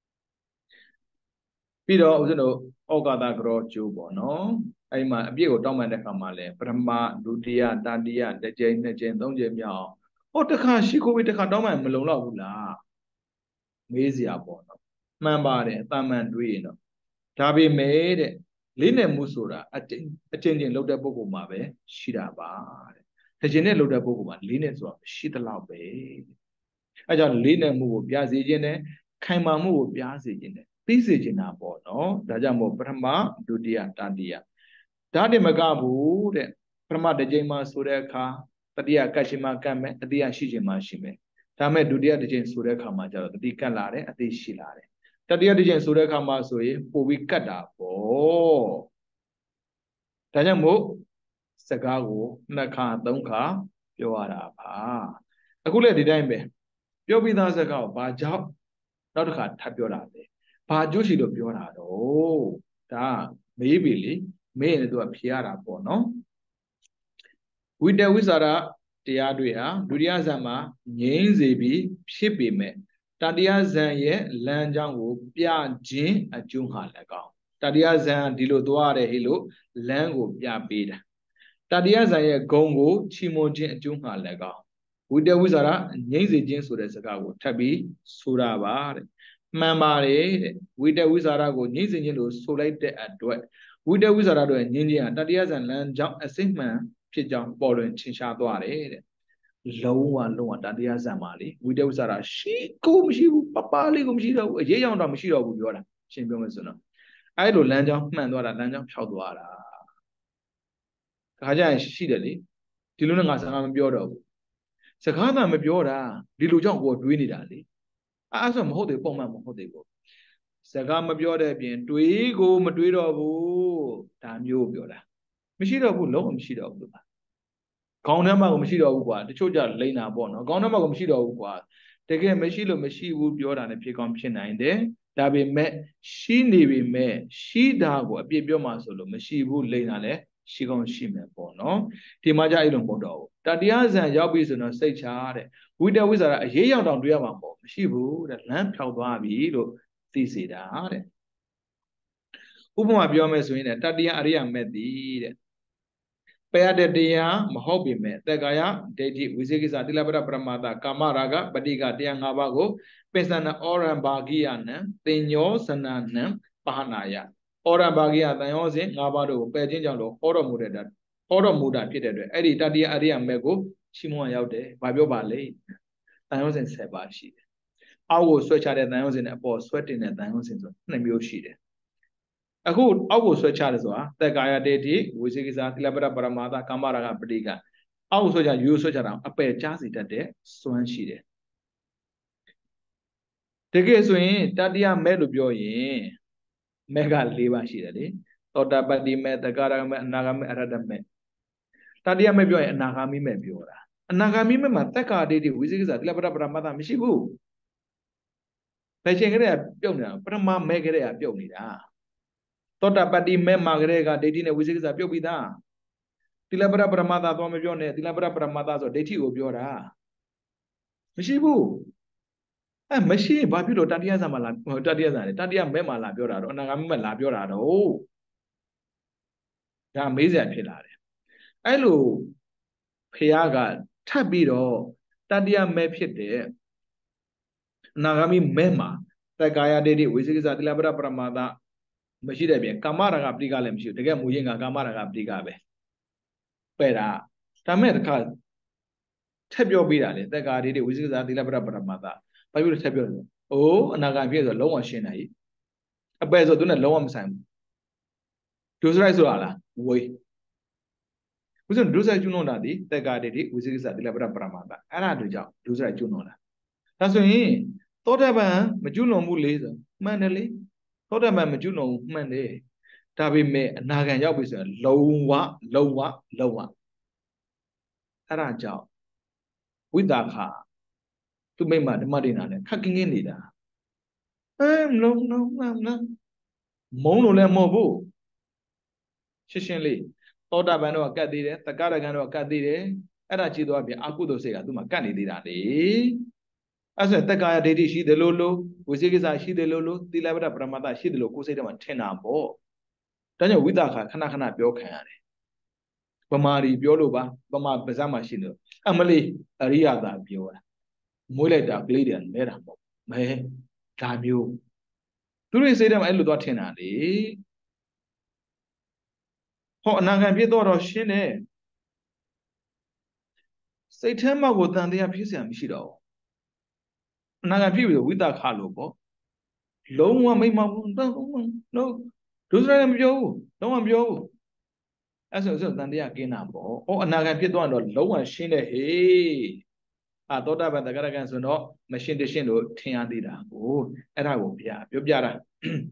ပြီးတော့ဦးဇင်းတို့ဩကာသကရောကျိုးပေါ့နော်အဲ့မှာအပြည့်ကိုတောင်းပန်တဲ့ခါမှာလဲပထမဒုတိယတတိယတစ်ကြိမ်နှစ်ကြိမ်သုံးကြိမ်မြောက်ဟောတခါရှိခိုးပြီးတခါတောင်းပန်မလုံလောက်ဘူးလားမေးစရာပေါ့နော်မှန်ပါတယ်အတမန်တွေးရင်တော့ဒါပေမဲ့တဲ့လေးနယ်မှုဆိုတာအချင်းအချင်းချင်းလောက်တဲ့ပုဂ္ဂိုလ်မှာပဲရှိတာပါတဲ့တစ်ချင်းနဲ့လောက်တဲ့ပုဂ္ဂိုလ်မှာလေးနယ်ဆိုတာရှိသလောက်ပဲအဲကြောင့်လေးနယ်မှုကိုပြစေခြင်းနဲ့ခိုင်မာမှုကိုပြစေခြင်းနဲ့သိစေခြင်းတာပေါ့နော်ဒါကြောင့်မို့ပထမဒုတိယတတိယဒါတည်းမကဘူးတဲ့ပထမတစ်ကြိမ်မှာဆိုတဲ့အခါတတိယကတ်ရှိမှကတ်မယ်တတိယရှိခြင်းမှရှိမယ်ဒါမဲ့ဒုတိယတစ်ကြိမ်ဆိုတဲ့အခါမှာကျတော့တတိကတ်လာတယ်အသိရှိလာတယ်တတိယတစ်ကြိမ်ဆိုတဲ့အခါမှာဆိုရင်ပိုပြီးကတ်တာပေါ့ဒါကြောင့်မို့စကားကိုနှစ်ခါသုံးခါပြောရတာပါအခုလည်းဒီတိုင်းပဲပြောပြီးသားစကားကိုဘာကြောင့်နောက်တစ်ခါထပ်ပြောတာလဲဘာကျိုးရှိလို့ပြောတာတော့ဒါမေးပြီလေမေးရင်လည်းသူကဖြေရတာပေါ့နော်ဝိတဝိสารတရားတွေဟာဒုတိယဇန်မှာငြိမ်းစေပြီးဖြစ်ပေမဲ့တတိယဇန်ရဲ့လမ်းကြောင်းကိုပြခြင်းအကျိုးဟာလည်းကောင်းတတိယဇန်ဒီလိုသွားရတယ်ဟေ့လို့လမ်းကိုပြပေးတာတတိယဇန်ရဲ့ဂုံကိုချီးမွမ်းခြင်းအကျိုးဟာလည်းကောင်းဝိတဝိสารငြိမ်းစေခြင်းဆိုတဲ့စကားကိုထပ်ပြီးဆိုတာပါတဲ့မှန်ပါတယ်တဲ့ဝိတဝိสารကိုငြိမ်းစေခြင်းလို့ဆိုလိုက်တဲ့အတွက်ဝိတဝိสารတို့ရဲ့ငြိမ်းခြင်းဟာတတိယဇန်လမ်းကြောင်းအစစ်မှန်ဖြစ်ကြောင်းပေါ်လွင်ထင်ရှားသွားတယ်တဲ့လုံးဝလုံးဝတတိယဇန်မှာလေဝိတဝိสารရှိကိုမရှိဘူးပပလေးကိုမရှိတော့ဘူးအရေးအောင်တော့မရှိတော့ဘူးပြောတာရှင်းပြောမယ်ဆိုတော့အဲ့လိုလမ်းကြောင်းမှန်သွားတာလမ်းကြောင်းဖြောက်သွားတာခါကြရင်ရှိတယ်လေဒီလိုနဲ့ငါစကားမပြောတော့ဘူးစကားသာမပြောတာဒီလိုကြောင့်ကိုတွေးနေတာလေအဲ့ဆိုမဟုတ်သေးပုံမှန်မဟုတ်သေးဘူးစကားမပြောတဲ့အပြင်တွေးကိုမတွေးတော့ဘူးဒါမျိုးပြောတာမရှိတော့ဘူးလုံးဝမရှိတော့ဘူးပါခေါင်းထဲမှာကိုမရှိတော့ဘူးကွာတချို့ကြလိမ့်တာပေါ့နော်ခေါင်းထဲမှာကိုမရှိတော့ဘူးကွာတကယ်မရှိလို့မရှိဘူးပြောတာလည်းဖြစ်ကောင်းဖြစ်နိုင်တယ်ဒါပေမဲ့ရှိနေပေမဲ့ရှိတာကိုအပြစ်ပြောမှဆိုလို့မရှိဘူးလိမ့်တာလည်းရှိကောင်းရှိမယ်ပေါ့နော်ဒီမှာကြအဲ့လိုမဟုတ်တော့ဘူးတတိယဇန်ရောက်ပြီဆိုတော့စိတ်ချတဲ့ဝိတဝိสารအရေးရောက်တောင်တွေ့ရမှာပေါ့မရှိဘူးတဲ့လမ်းဖြောက်သွားပြီလို့သိစေတာတဲ့ဥပမာပြောမယ်ဆိုရင်တတိယအရိယာမဲ့တိတဲ့ပယတတရားမဟုတ်ပေမဲ့တက္ကာယဒိဋ္ဌိဝိသေကိစ္စတိလပရပရမတ္တကာမရာဂပဋိကတရား၅ပါးကိုပစ္စနဩရံဘာဂိယနံတင်ညောစနနံပါဟနာယဩရံဘာဂိယတန်ရောစဉ်၅ပါးတို့ကိုပယ်ခြင်းကြောင့်လို့ဟောတော်မူတဲ့ဟောတော်မူတာဖြစ်တဲ့အတွက်အဲ့ဒီတတိယအရိယာမဲ့ကိုချီးမွမ်းရောက်တယ်ဘာပြောပါလဲတန်ရောစဉ်၁၀ပါးရှိတယ်အောက်ကိုဆွဲချတဲ့တန်ရောစဉ်နဲ့အပေါ်ဆွဲတင်တဲ့တန်ရောစဉ်ဆိုနှစ်မျိုးရှိတယ်အခုအောက်ကိုဆွဲချတယ်ဆိုတာတက္ကာယဒိဋ္ဌိဝိသေကိစ္စတိလပရပရမတ္တကာမရာဂပဋိကအောက်ကိုဆွဲချရိုးဆွဲချတာအပယ်ကြားစေတတ်တဲ့စွမ်းရှိတယ်တကယ်ဆိုရင်တတိယမဲ့လို့ပြောရင်မဲ့က၄ပါးရှိတယ်လေသောတာပတ္တိမဲ့သက္ကာရမဲ့အနာဂါမဲ့အရဟတမဲ့တတိယမဲ့ပြောရင်အနာဂါမိမဲ့ပြောတာအနာဂါမိမဲ့မှာတက္ကာဒိဋ္ဌိဝိသေကိစ္စတိလပရပရမတ္တမရှိဘူးဘယ်ချိန်ကလေးကပြုတ်နေတာပထမမဲ့ကလေးကပြုတ်နေတာသောတာပတ္တိမဲ့မှာကလေးကဒိဋ္ဌိနဲ့ဝိသေကိစ္စပြုတ်ပြီးသားတိလပရပရမတာသွားမပြောနဲ့တိလပရပရမတာဆိုဒိဋ္ဌိကိုပြောတာမရှိဘူးအဲမရှိဘာဖြစ်လို့တတိယဇာမလာတတိယဇာလေတတိယမဲ့မှာလာပြောတာတော့အနာဂါမိမဲ့လာပြောတာတော့ဒါမေးစရာဖြစ်လာတယ်အဲ့လိုဖះကထပ်ပြီးတော့တတိယမဲ့ဖြစ်တဲ့အနာဂါမိမဲ့မှာတက္ကာယဒိဋ္ဌိဝိသေကိစ္စတိလပရပရမတာမရှိတဲ့ပြင်ကာမရာဂပဋိကလည်းမရှိဘူးတကယ်မူရင်းကကာမရာဂပဋိကပဲပဲ့တာဒါမဲ့တစ်ခါထပ်ပြောပြီးတာလေတက္ကာဒိဋ္ဌိဝိသေကိစ္စတိလပရပရမတာဘာဖြစ်လို့ထပ်ပြောလဲ။အိုးအနာဂံဖြစ်ဆိုလုံးဝရှင်းတယ်ကြီး။အပယ်ဆိုသူနဲ့လုံးဝမဆိုင်ဘူး။ဒုစရိုက်ဆိုတာလားဝေး။ဥစဉ်ဒုစရိုက်ကျွန်းတာဒီတက္ကာဒိဋ္ဌိဝိသေကိစ္စတိလပရပရမတာအဲ့ဒါတို့ကြောင့်ဒုစရိုက်ကျွန်းတာ။ဒါဆိုရင်သောတပန်မကျွလွန်ဘူးလေဆိုမှန်တယ်လေ။သောတပန်မကျွလွန်ဘူးမှန်တယ်။ဒါပေမဲ့အနာဂံရောက်ပြီဆိုရင်လုံးဝလုံးဝလုံးဝအဲ့ဒါကြောင့်ဝိတာခသူမိမဓမ္မဒေနာနဲ့ခက်ကင်းကင်းနေတာအဲမလုံးမလုံးမလုံးမုံလို့လည်းမဟုတ်ဘူးရှင်းရှင်းလေးသောတာပန်တော့ကတ်သေးတယ်တက္ကရကံတော့ကတ်သေးတယ်အဲ့ဒါကြည့်တော့ပြင်အကုသိုလ်စိတ်ကသူ့မှာကတ်နေသေးတာလေအဲ့ဆိုတက္ကာယဒိဋ္ဌိရှိတယ်လို့လို့ဝိသေကိစ္စရှိတယ်လို့လို့သီလပဒပရမတ္တရှိတယ်လို့ကိုယ်စိတ်ထဲမှာထင်တာပေါ့ဒါကြောင့်ဝိသခါခဏခဏပြောခံရတယ်ဗမာရီပြောလို့ပါဗမာပါဇက်မှာရှိတယ်အမလေးအရိယသာပြောတာမွေးလိုက်တာကလေးတွေနဲတာပေါ့မဲဒါမျိုးသူတို့စိတ်ထဲမှာအဲ့လိုတော့ထင်တာလေဟောအနာဂံဖြစ်တော့တော့ရှင်းတယ်စိတ်ထဲမှာကိုတန်တရားဖြစ်เสียမရှိတော့အနာဂံဖြစ်ပြီးဝိသခလို့ပေါ့လုံးဝမိတ်မဘူးတော့လုံးဒုစရလည်းမပြောဘူးလုံးဝမပြောဘူးအဲ့ဆိုဆိုတန်တရားကင်းတာပေါ့ဟောအနာဂံဖြစ်တော့တော့လုံးဝရှင်းတယ်ဟေးအာသောတာပန်တက္ကရကံဆိုတော့မရှင်းတရှင်းလို့ထင်ရသေးတာကိုအဲ့ဒါကိုပြပြောပြတာ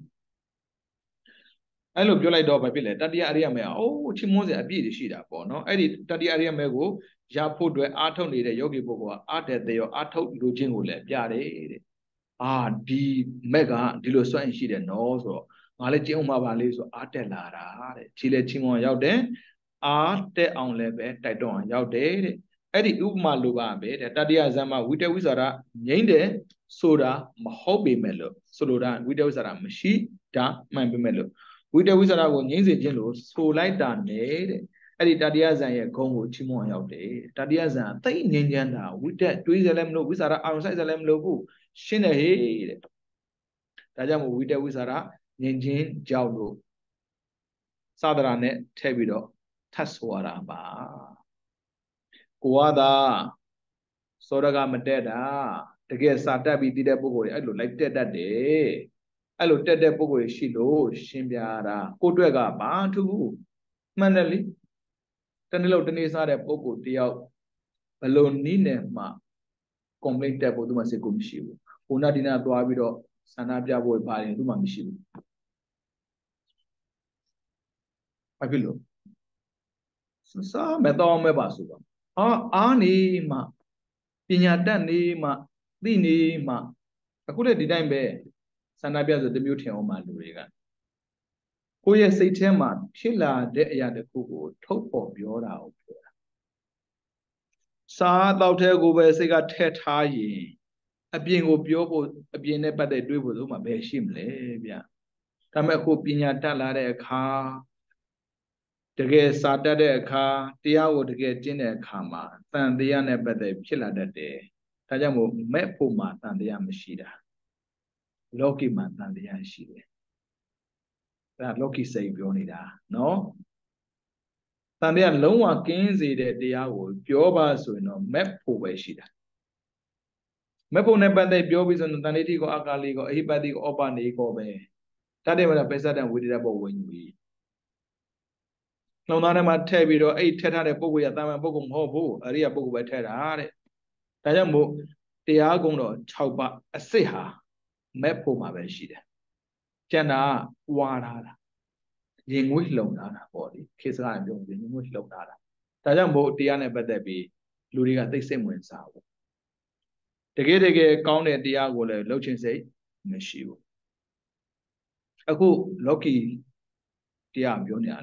အဲ့လိုပြောလိုက်တော့ဘာဖြစ်လဲတတိယအရိယမေအိုးချီးမွမ်းစရာအပြည့်တွေရှိတာပေါ့နော်အဲ့ဒီတတိယအရိယမေကိုရဖို့အတွက်အာထုတ်နေတဲ့ယောဂီပုဂ္ဂိုလ်ကအာတဲ့တရောအာထုတ်လူချင်းကိုလည်းပြတယ်တဲ့အာဒီမက်ကဒီလိုစွန့်ရှိတယ်နော်ဆိုတော့ငါလည်းကျင့်အောင်ပါပါလေးဆိုအာတက်လာတာတဲ့ချီလည်းချီးမွမ်းရောက်တယ်အာတက်အောင်လည်းပဲတိုက်တော့အောင်ရောက်တယ်တဲ့အဲ့ဒီဥပမာလိုပါပဲတဲ့တတိယဇမ္မဝိတဝိဇာရငိမ့်တယ်ဆိုတာမဟုတ်ပေမဲ့လို့ဆိုလိုတာဝိတဝိဇာရမရှိတာမှန်ပေမဲ့လို့ဝိတဝိဇ္ဇာကိုငြိမ့်စေခြင်းလို့ဆိုလိုက်တာနဲ့တဲ့အဲ့ဒီတတိယဇန်ရဲ့ဂုဏ်ကိုချီးမွမ်းရောက်တယ်တတိယဇန်သိငြိမ်းချမ်းတာဝိတက်တွေးစလည်းမလို့ဝိဇ္ဇာအာရုံစိုက်စလည်းမလို့ဘူးရှင်းတယ်ဟေးတဲ့ဒါကြောင့်မို့ဝိတက်ဝိဇ္ဇာငြိမ်းချင်းကြောက်လို့စသရာနဲ့ထည့်ပြီးတော့ထပ်ဆိုရတာပါကိုကသာစောရကမတက်တာတကယ်စာတက်ပြီးတည်တဲ့ပုဂ္ဂိုလ်တွေအဲ့လိုလိုက်တက်တတ်တယ်အဲ့လိုတက်တဲ့ပုဂ္ဂိုလ်ရှိလို့ရှင်းပြတာကိုတွက်ကဘာထူးမှန်တယ်လေတနေ့လောက်တနေ့စားတဲ့ပုဂ္ဂိုလ်တယောက်ဘလို့နီးနေမှ complaint တက်ဖို့သူမှစိတ်ကိုမရှိဘူးဟိုနာဒီနာသွားပြီးတော့ဆန္ဒပြဖို့ပါတယ်သူမှမရှိဘူးဘာဖြစ်လို့စားမတော်မဲ့ပါဆိုတော့အာအားနေမှပညာတတ်နေမှသိနေမှအခုလည်းဒီတိုင်းပဲဆန္ဒပြဆိုတမျိုးထင်အောင်မှလူတွေကကိုယ့်ရဲ့စိတ်ထဲမှာဖြစ်လာတဲ့အရာတစ်ခုကိုထုတ်ပေါ်ပြောတာကိုပြောတာစားတော့တဲ့ကိုပဲစိတ်ကထဲ့ထားရင်အပြင်ကိုပြောဖို့အပြင်နဲ့ပတ်သက်တွေးဖို့ဆိုမှဘယ်ရှိမလဲဗျဒါပေမဲ့အခုပညာတတ်လာတဲ့အခါတကယ်စာတတ်တဲ့အခါတရားကိုတကယ်ကျင့်တဲ့အခါမှာတန်တရားနဲ့ပတ်သက်ဖြစ်လာတတ်တယ်ဒါကြောင့်မို့မဲ့ဖို့မှာတန်တရားမရှိတာလောကီမှာတန်တရားရှိတယ်အဲ့ဒါလောကီစိတ်ပြောနေတာနော်တန်တရားလုံးဝကင်းစေတဲ့တရားကိုပြောပါဆိုရင်တော့မဲ့ဖို့ပဲရှိတာမဲ့ဖို့နဲ့ပတ်သက်ပြောပြီးဆိုရင်တန်တိကိုအာကာလိကိုအဟိပတိကိုဩပနေကိုပဲတတ်တယ်မလားပိဿတံဝိတ္တရဘောဝိညာဉ်နှလုံးသားထဲမှာထည့်ပြီးတော့အဲ့ထည့်ထားတဲ့ပုဂ္ဂိုလ်ရတာမန်ပုဂ္ဂိုလ်မဟုတ်ဘူးအရိယပုဂ္ဂိုလ်ပဲထည့်တာတဲ့ဒါကြောင့်မို့တရားကုံတော်၆ပါးအစစ်ဟာမဲ့ဖို့မှာပဲရှိတယ်ကျန်တာဝါထားတာရင်ငွေ့လှုံထားတာပေါ့လေခေတ်စကားပြောရင်ရင်ငွေ့လှုံထားတာဒါကြောင့်မို့တရားနဲ့ပတ်သက်ပြီးလူတွေကသိစိတ်ဝင်စားဘူးတကယ်တကယ်ကောင်းတဲ့တရားကိုလည်းလှုပ်ခြင်းစိတ်မရှိဘူးအခုလောကီတရားပြောနေတာလေတ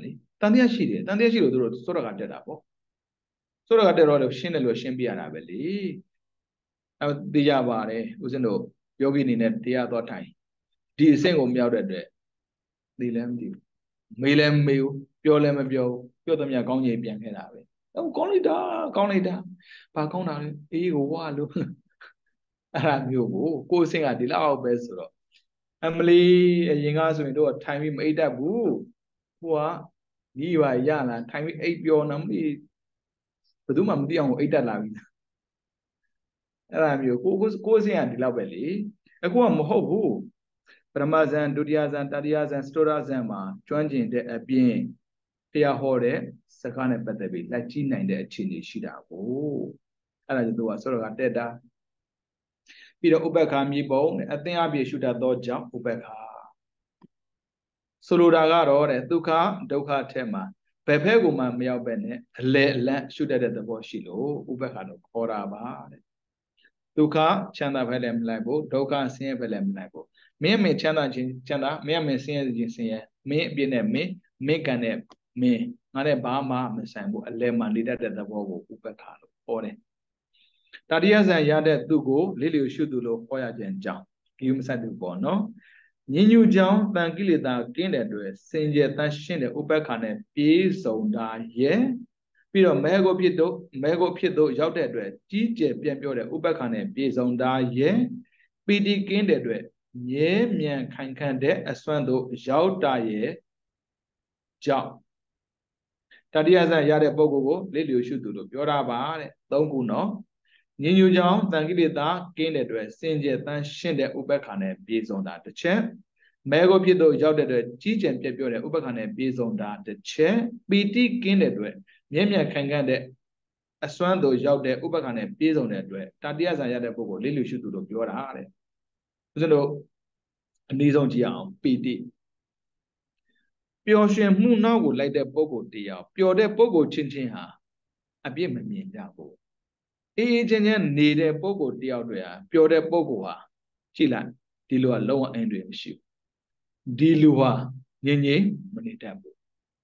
တန်တရားရှိတယ်တန်တရားရှိလို့သူတို့စောရကတက်တာပေါ့စောရကတက်တော့ရှင်းတယ်လို့ရှင်းပြရတာပဲလေအဲသိကြပါတယ်ဦးဇင်းတို့ယောဂီအနေနဲ့တရားသွားထိုင်ဒီအဆင့်ကိုမရောက်တဲ့အတွက်သိလည်းမသိဘူးမေးလည်းမမေးဘူးပြောလည်းမပြောဘူးပြောသမျှကောင်းကြီးပြန်ခဲ့တာပဲဟိုကောင်းလိုက်တာကောင်းလိုက်တာဘာကောင်းတာလဲအေးကိုဝါလို့အဲ့ဒါမျိုးကိုကိုယ်အဆင့်ကဒီလောက်ပဲဆိုတော့အမလီအရင်ကဆိုရင်တို့ထိုင်ပြီးမအိတ်တတ်ဘူးဟိုကညီပါရလာထိုင်ပြီးအိတ်ပြောနေမလို့ဘယ်သူမှမသိအောင်အိတ်တတ်လာပြီအဲ့ဒါမျိုးကိုကိုကိုယ်အဆင့်ကဒီလောက်ပဲလေအခုကမဟုတ်ဘူးပရမဇန်ဒုတိယဇန်တတိယဇန်စတောရဇန်မှာကျွမ်းကျင်တဲ့အပြင်တရားဟောတဲ့စကားနဲ့ပတ်သက်ပြီးလက်ကြည့်နိုင်တဲ့အခြေအနေရှိတာကိုအဲ့ဒါကြောင့်သူကဆိုတော့ကတက်တာပြီးတော့ဥပ္ပခာမြေပုံအသင်အပြည့်ရှုတတ်သောကြောင့်ဥပ္ပခာဆိုလိုတာကတော့တဲ့ဒုက္ခဒုက္ခထဲမှာဘယ်ဖက်ကိုမှမရောက်ပဲနဲ့အလဲအလတ်ရှုတတ်တဲ့သဘောရှိလို့ဥပ္ပခာလို့ခေါ်တာပါတဲ့ဒုက္ခချမ်းသာဖက်လည်းမလိုက်ဘူးဒုက္ခဆင်းရဲဖက်လည်းမလိုက်ဘူးမင်းအမေချမ်းသာခြင်းချမ်းသာမင်းအမေဆင်းရဲခြင်းဆင်းရဲမင်းအပြည့်နဲ့မင်းမင်းကံနဲ့မင်းငါနဲ့ဘာမှမဆိုင်ဘူးအလဲမှနေတတ်တဲ့သဘောကိုဥပ္ပခာလို့ခေါ်တယ်တတိယဇန်ရတဲ့သူကိုလေးလျူရှုသူလို့ခေါ်ရခြင်းကြောင့်ဒီမဆက်သူပေါ့နော်ညဉ့်ညူကြောင့်တန်ကိလေသာကင်းတဲ့အတွက်စင်ကြယ်တန်ရှင်းတဲ့ဥပ္ပခာနဲ့ပြေစုံတာရဲ့ပြီးတော့မဲကိုဖြစ်တော့မဲကိုဖြစ်တော့ရောက်တဲ့အတွက်ကြီးကျယ်ပြန့်ပြောတဲ့ဥပ္ပခာနဲ့ပြေစုံတာရဲ့ပီတိကင်းတဲ့အတွက်မြဲမြံခိုင်ခန့်တဲ့အစွမ်းတို့ရောက်တာရဲ့ကြောင့်တတိယဇန်ရတဲ့ပုဂ္ဂိုလ်ကိုလေးလျူရှုသူလို့ပြောတာပါတဲ့သုံးခုနော်ညဉ့်ညူကြောင့်တန်ကိလေသာကင်းတဲ့အတွက်စင်ကြယ်တန်ရှင်းတဲ့ဥပ္ပခာနဲ့ပြေစုံတာတစ်ချက်မဲကိုဖြစ်တော့ရောက်တဲ့အတွက်ကြီးကျယ်ပြန့်ပြောတဲ့ဥပ္ပခာနဲ့ပြေစုံတာတစ်ချက်ပီတိကင်းတဲ့အတွက်မြဲမြံခိုင်ခန့်တဲ့အစွမ်းတို့ရောက်တဲ့ဥပ္ပခာနဲ့ပြေစုံတဲ့အတွက်တတိယဇန်ရတဲ့ပုဂ္ဂိုလ်လေးလျူရှုသူလို့ပြောတာတဲ့ဦးဇင်းတို့အနည်းဆုံးကြည့်အောင်ပီတိပျော်ရွှင်မှုနောက်ကိုလိုက်တဲ့ပုဂ္ဂိုလ်တရားပျော်တဲ့ပုဂ္ဂိုလ်ချင်းချင်းဟာအပြစ်မမြင်ကြဘူးအေးအေးချမ်းချမ်းနေတဲ့ပုဂ္ဂိုလ်တယောက်တွေဟာပျော်တဲ့ပုဂ္ဂိုလ်ဟာကြည့်လိုက်ဒီလိုကလုံးဝအင်းတွေမရှိဘူးဒီလူဟာငြိမ်ငြိမ်မနေတတ်ဘူး